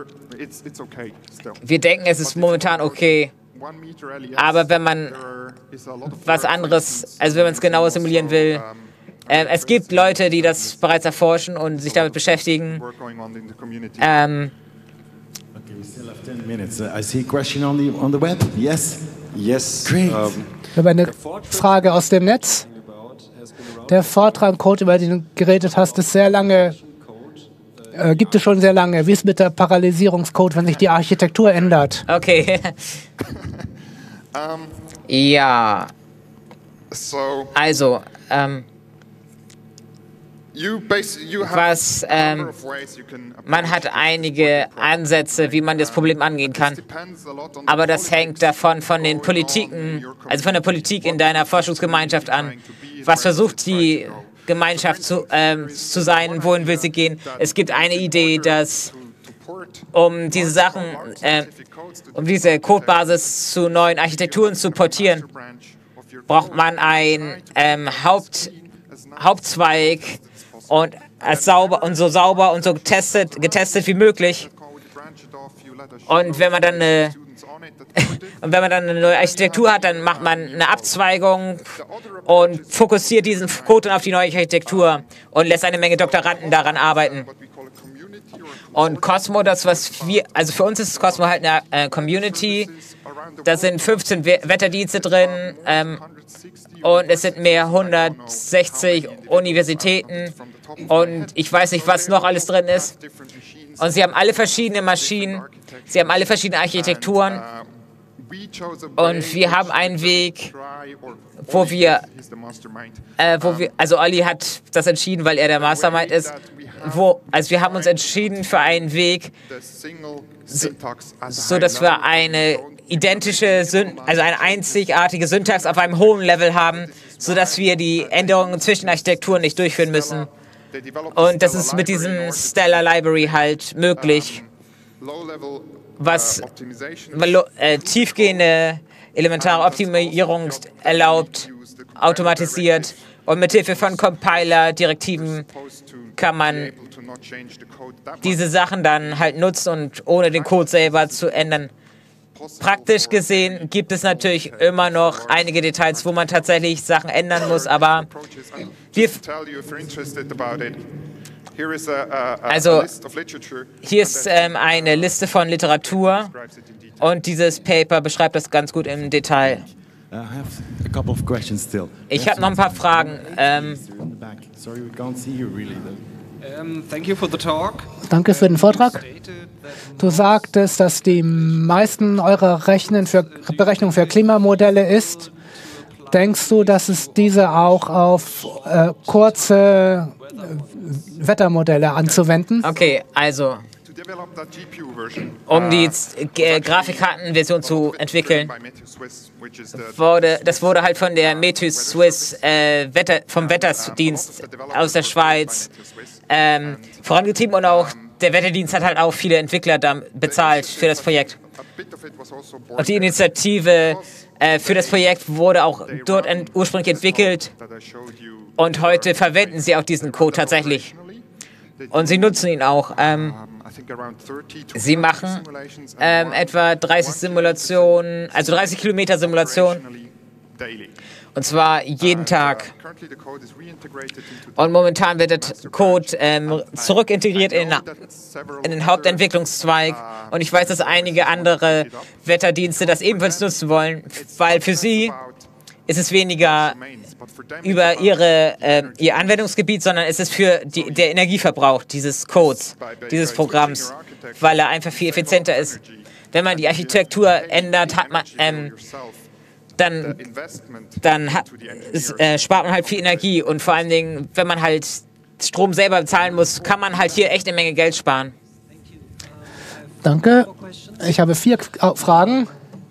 Wir denken, es ist momentan okay, aber wenn man was anderes, also wenn man es genauer simulieren will, äh, es gibt Leute, die das bereits erforschen und sich damit beschäftigen. Ähm, Okay, we still have ten minutes. Uh, I see a question on the on the web. Yes. Yes. Great. Um, Ich habe eine Frage aus dem Netz. Der Fortran-Code, über den du geredet hast, ist sehr lange, äh, gibt es schon sehr lange. Wie ist mit der Paralysierungscode, wenn sich die Architektur ändert? okay. ja, so also, ähm, you base you have was, a number ähm, of ways you can approach man hat einige Ansätze, wie man das Problem angehen kann. depends a lot on the Aber das hängt politics davon von den going on in Politiken, your also von der Politik in deiner Forschungsgemeinschaft an. Was versucht die Gemeinschaft zu, ähm, zu sein, wohin will sie gehen? Es gibt eine Idee, dass um diese Sachen, äh, um diese Codebasis zu neuen Architekturen zu portieren, braucht man einen ähm, Haupt, Hauptzweig und, als sauber, und so sauber und so getestet, getestet wie möglich. Und wenn man dann eine Und wenn man dann eine neue Architektur hat, dann macht man eine Abzweigung und fokussiert diesen Code auf die neue Architektur und lässt eine Menge Doktoranden daran arbeiten. Und Cosmo, das was wir, also für uns ist Cosmo halt eine äh, Community. Da sind fünfzehn We Wetterdienste drin ähm, und es sind mehr hundertsechzig Universitäten und ich weiß nicht, was noch alles drin ist. Und sie haben alle verschiedene Maschinen, sie haben alle verschiedene Architekturen. Und wir haben einen Weg, wo wir, äh, wo wir, also Olli hat das entschieden, weil er der Mastermind ist. Wo, also wir haben uns entschieden für einen Weg, so, so dass wir eine identische, also eine einzigartige Syntax auf einem hohen Level haben, so dass wir die Änderungen zwischen Architekturen nicht durchführen müssen. Und das ist mit diesem Stellar Library halt möglich, was äh, tiefgehende elementare Optimierung erlaubt, automatisiert. Und mit Hilfe von Compiler-Direktiven kann man diese Sachen dann halt nutzen und ohne den Code selber zu ändern. Praktisch gesehen gibt es natürlich immer noch einige Details, wo man tatsächlich Sachen ändern muss, aber wir, also hier ist ähm, eine Liste von Literatur und dieses Paper beschreibt das ganz gut im Detail. Ich habe noch ein paar Fragen. Ähm, Danke für den Vortrag. Du sagtest, dass die meisten eurer Rechnen für, Berechnungen für Klimamodelle ist. Denkst du, dass es diese auch auf äh, kurze äh, Wettermodelle anzuwenden? Okay, also um die äh, Grafikkartenversion zu entwickeln, wurde, das wurde halt von der MeteoSwiss, äh, Wetter, vom Wetterdienst aus der Schweiz ähm, vorangetrieben und auch der Wetterdienst hat halt auch viele Entwickler da bezahlt für das Projekt. Und die Initiative äh, für das Projekt wurde auch dort ent ursprünglich entwickelt und heute verwenden sie auch diesen Code tatsächlich. Und sie nutzen ihn auch. Ähm, sie machen ähm, etwa dreißig Simulationen, also dreißig Kilometer Simulationen. Und zwar jeden Tag. Und momentan wird der Code ähm, zurückintegriert in, in den Hauptentwicklungszweig. Und ich weiß, dass einige andere Wetterdienste das ebenfalls nutzen wollen, weil für sie ist es weniger über ihre, äh, ihr Anwendungsgebiet, sondern es ist für die, der Energieverbrauch dieses Codes, dieses Programms, weil er einfach viel effizienter ist. Wenn man die Architektur ändert, hat man, ähm, dann, dann hat, äh, spart man halt viel Energie. Und vor allen Dingen, wenn man halt Strom selber bezahlen muss, kann man halt hier echt eine Menge Geld sparen. Danke. Ich habe vier K- Fragen.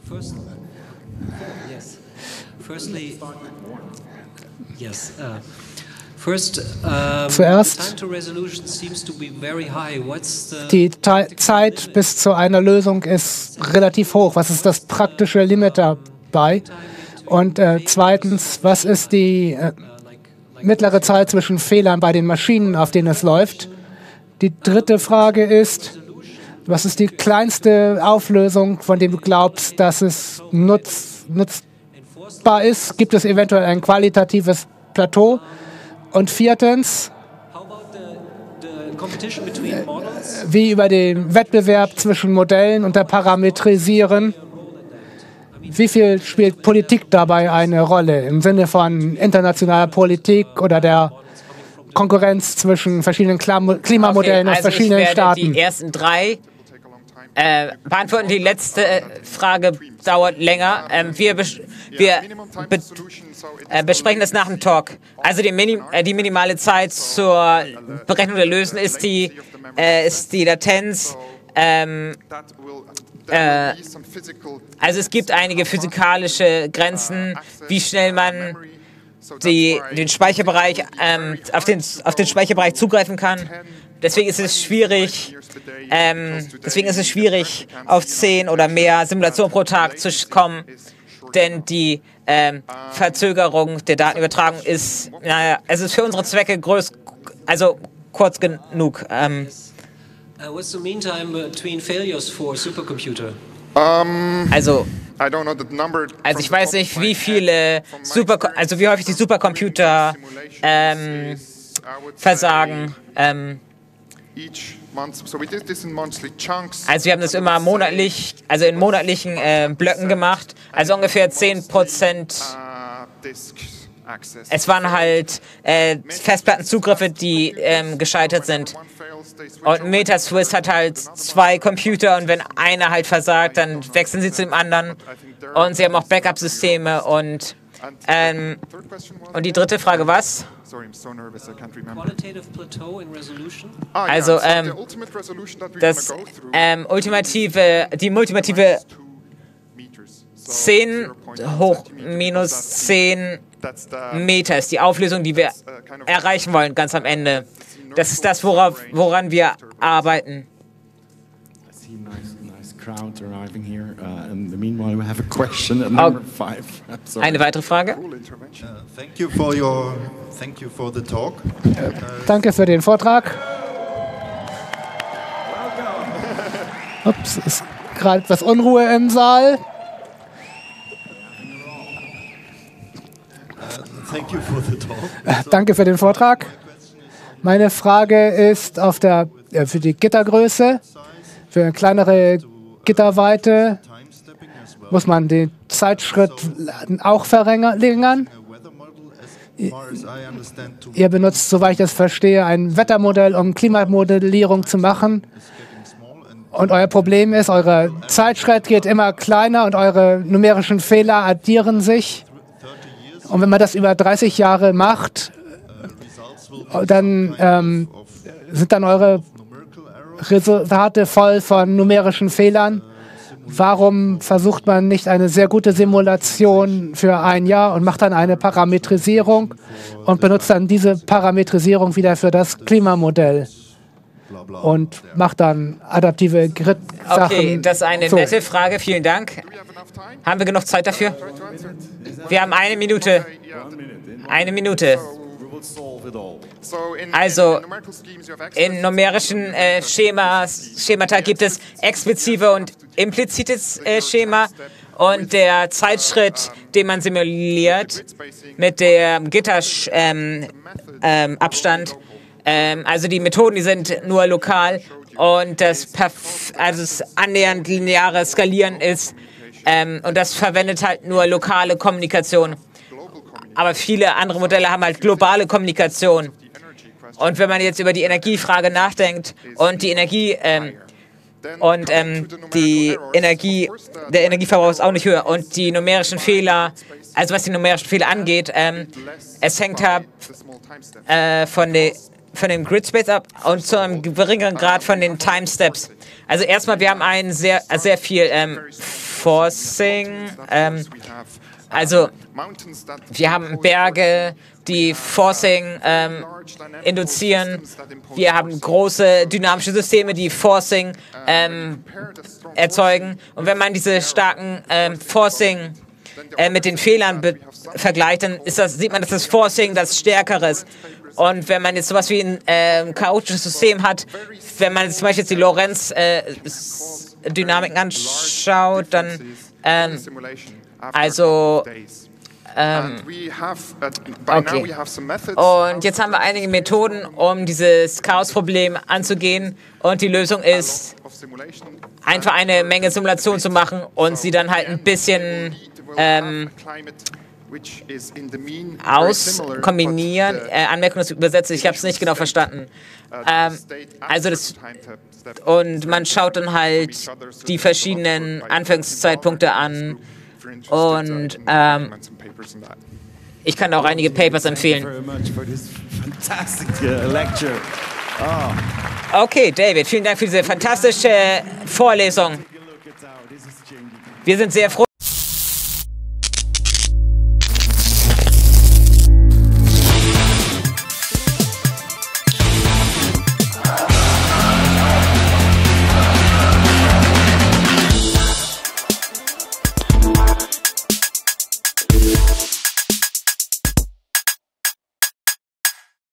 Firstly, yes. Uh, first, um, Zuerst, the time to resolution seems to be very high. What's the die Ta- Zeit bis zu einer Lösung ist relativ hoch. Was ist das praktische Limit dabei? Und äh, zweitens, was ist die äh, mittlere Zeit zwischen Fehlern bei den Maschinen, auf denen es läuft? Die dritte Frage ist, was ist die kleinste Auflösung, von dem du glaubst, dass es nutz, nutzbar ist? Gibt es eventuell ein qualitatives Plateau? Und viertens, how about the, the competition between models? wie über den Wettbewerb zwischen Modellen und der Parametrisieren, wie viel spielt Politik dabei eine Rolle im Sinne von internationaler Politik oder der Konkurrenz zwischen verschiedenen Klam- Klimamodellen Okay, aus also verschiedenen ich werde Staaten? die ersten drei äh, beantworten. Die letzte äh, Frage dauert länger. Ähm, wir bes wir be äh, besprechen das nach dem Talk. Also die, Minim äh, die minimale Zeit zur Berechnung der Lösen ist die, äh, ist die Latenz. Ähm, äh, also es gibt einige physikalische Grenzen, wie schnell man die, den Speicherbereich, ähm, auf, den, auf den Speicherbereich zugreifen kann. Deswegen ist es schwierig, ähm, deswegen ist es schwierig, auf zehn oder mehr Simulationen pro Tag zu kommen, denn die ähm, Verzögerung der Datenübertragung ist, naja, es ist für unsere Zwecke groß, also kurz genug. Ähm, Uh, what's the mean time between failures for a supercomputer? also I don't know the number Also ich weiß nicht, wie viele Super, also wie häufig die Supercomputer ähm, versagen. Ähm, also wir haben das immer monatlich, also in monatlichen äh, Blöcken gemacht. Also ungefähr zehn Prozent. Es waren halt äh, Festplattenzugriffe, die ähm, gescheitert sind. Und Metaswiss hat halt zwei Computer und wenn einer halt versagt, dann wechseln sie zu dem anderen. Und sie haben auch Backup-Systeme und ähm, und die dritte Frage, was? Qualitative plateau in resolution? Also ähm, das ähm, ultimative, die multimative zehn hoch minus zehn Meter ist die Auflösung, die wir erreichen wollen, ganz am Ende. Das ist das, worauf, woran wir arbeiten. Eine weitere Frage? Thank you for your, thank you for the talk. Danke für den Vortrag. Ups, ist gerade etwas Unruhe im Saal. Thank you for the talk. Äh, Danke für den Vortrag. Meine Frage ist auf der, äh, für die Gittergröße, für eine kleinere Gitterweite, muss man den Zeitschritt auch verlängern? Ihr benutzt, soweit ich das verstehe, ein Wettermodell, um Klimamodellierung zu machen. Und euer Problem ist, euer Zeitschritt geht immer kleiner und eure numerischen Fehler addieren sich. Und wenn man das über dreißig Jahre macht, dann ähm, sind dann eure Resultate voll von numerischen Fehlern. Warum versucht man nicht eine sehr gute Simulation für ein Jahr und macht dann eine Parametrisierung und benutzt dann diese Parametrisierung wieder für das Klimamodell und macht dann adaptive Grid-Sachen? Okay, das ist eine so. nette Frage. Vielen Dank. Haben wir genug Zeit dafür? Wir haben eine Minute. Eine Minute. Also in numerischen äh, Schemas, Schemata gibt es explizite und implizites äh, Schema und der Zeitschritt, den man simuliert mit dem Gitterabstand. Ähm, ähm, Abstand. ähm, also die Methoden, die sind nur lokal und das, Perf also das annähernd lineare Skalieren ist ähm, und das verwendet halt nur lokale Kommunikation. aber viele andere Modelle haben halt globale Kommunikation. Und wenn man jetzt über die Energiefrage nachdenkt und die Energie ähm, und ähm, die Energie, der Energieverbrauch ist auch nicht höher und die numerischen Fehler, also was die numerischen Fehler angeht, ähm, es hängt ab äh, von, de, von dem Grid Space ab und zu einem geringeren Grad von den Time Steps. Also erstmal, wir haben ein sehr, sehr viel ähm, Forcing, ähm, also wir haben Berge, die Forcing ähm, induzieren. Wir haben große dynamische Systeme, die Forcing ähm, erzeugen. Und wenn man diese starken ähm, Forcing äh, mit den Fehlern vergleicht, dann ist das, sieht man, dass das Forcing das Stärkere ist. Und wenn man jetzt sowas wie ein äh, chaotisches System hat, wenn man jetzt zum Beispiel jetzt die Lorentz-Dynamiken äh, anschaut, dann ähm, also ähm, okay. Und jetzt haben wir einige Methoden, um dieses Chaos-Problem anzugehen. Und die Lösung ist, einfach eine Menge Simulationen zu machen und sie dann halt ein bisschen ähm, auskombinieren. Äh, Anmerkung, das übersetze, ich habe es nicht genau verstanden. Ähm, also das, und man schaut dann halt die verschiedenen Anfangszeitpunkte an. Und ähm, ich kann auch einige Papers empfehlen. Okay, David, vielen Dank für diese fantastische Vorlesung. Wir sind sehr froh.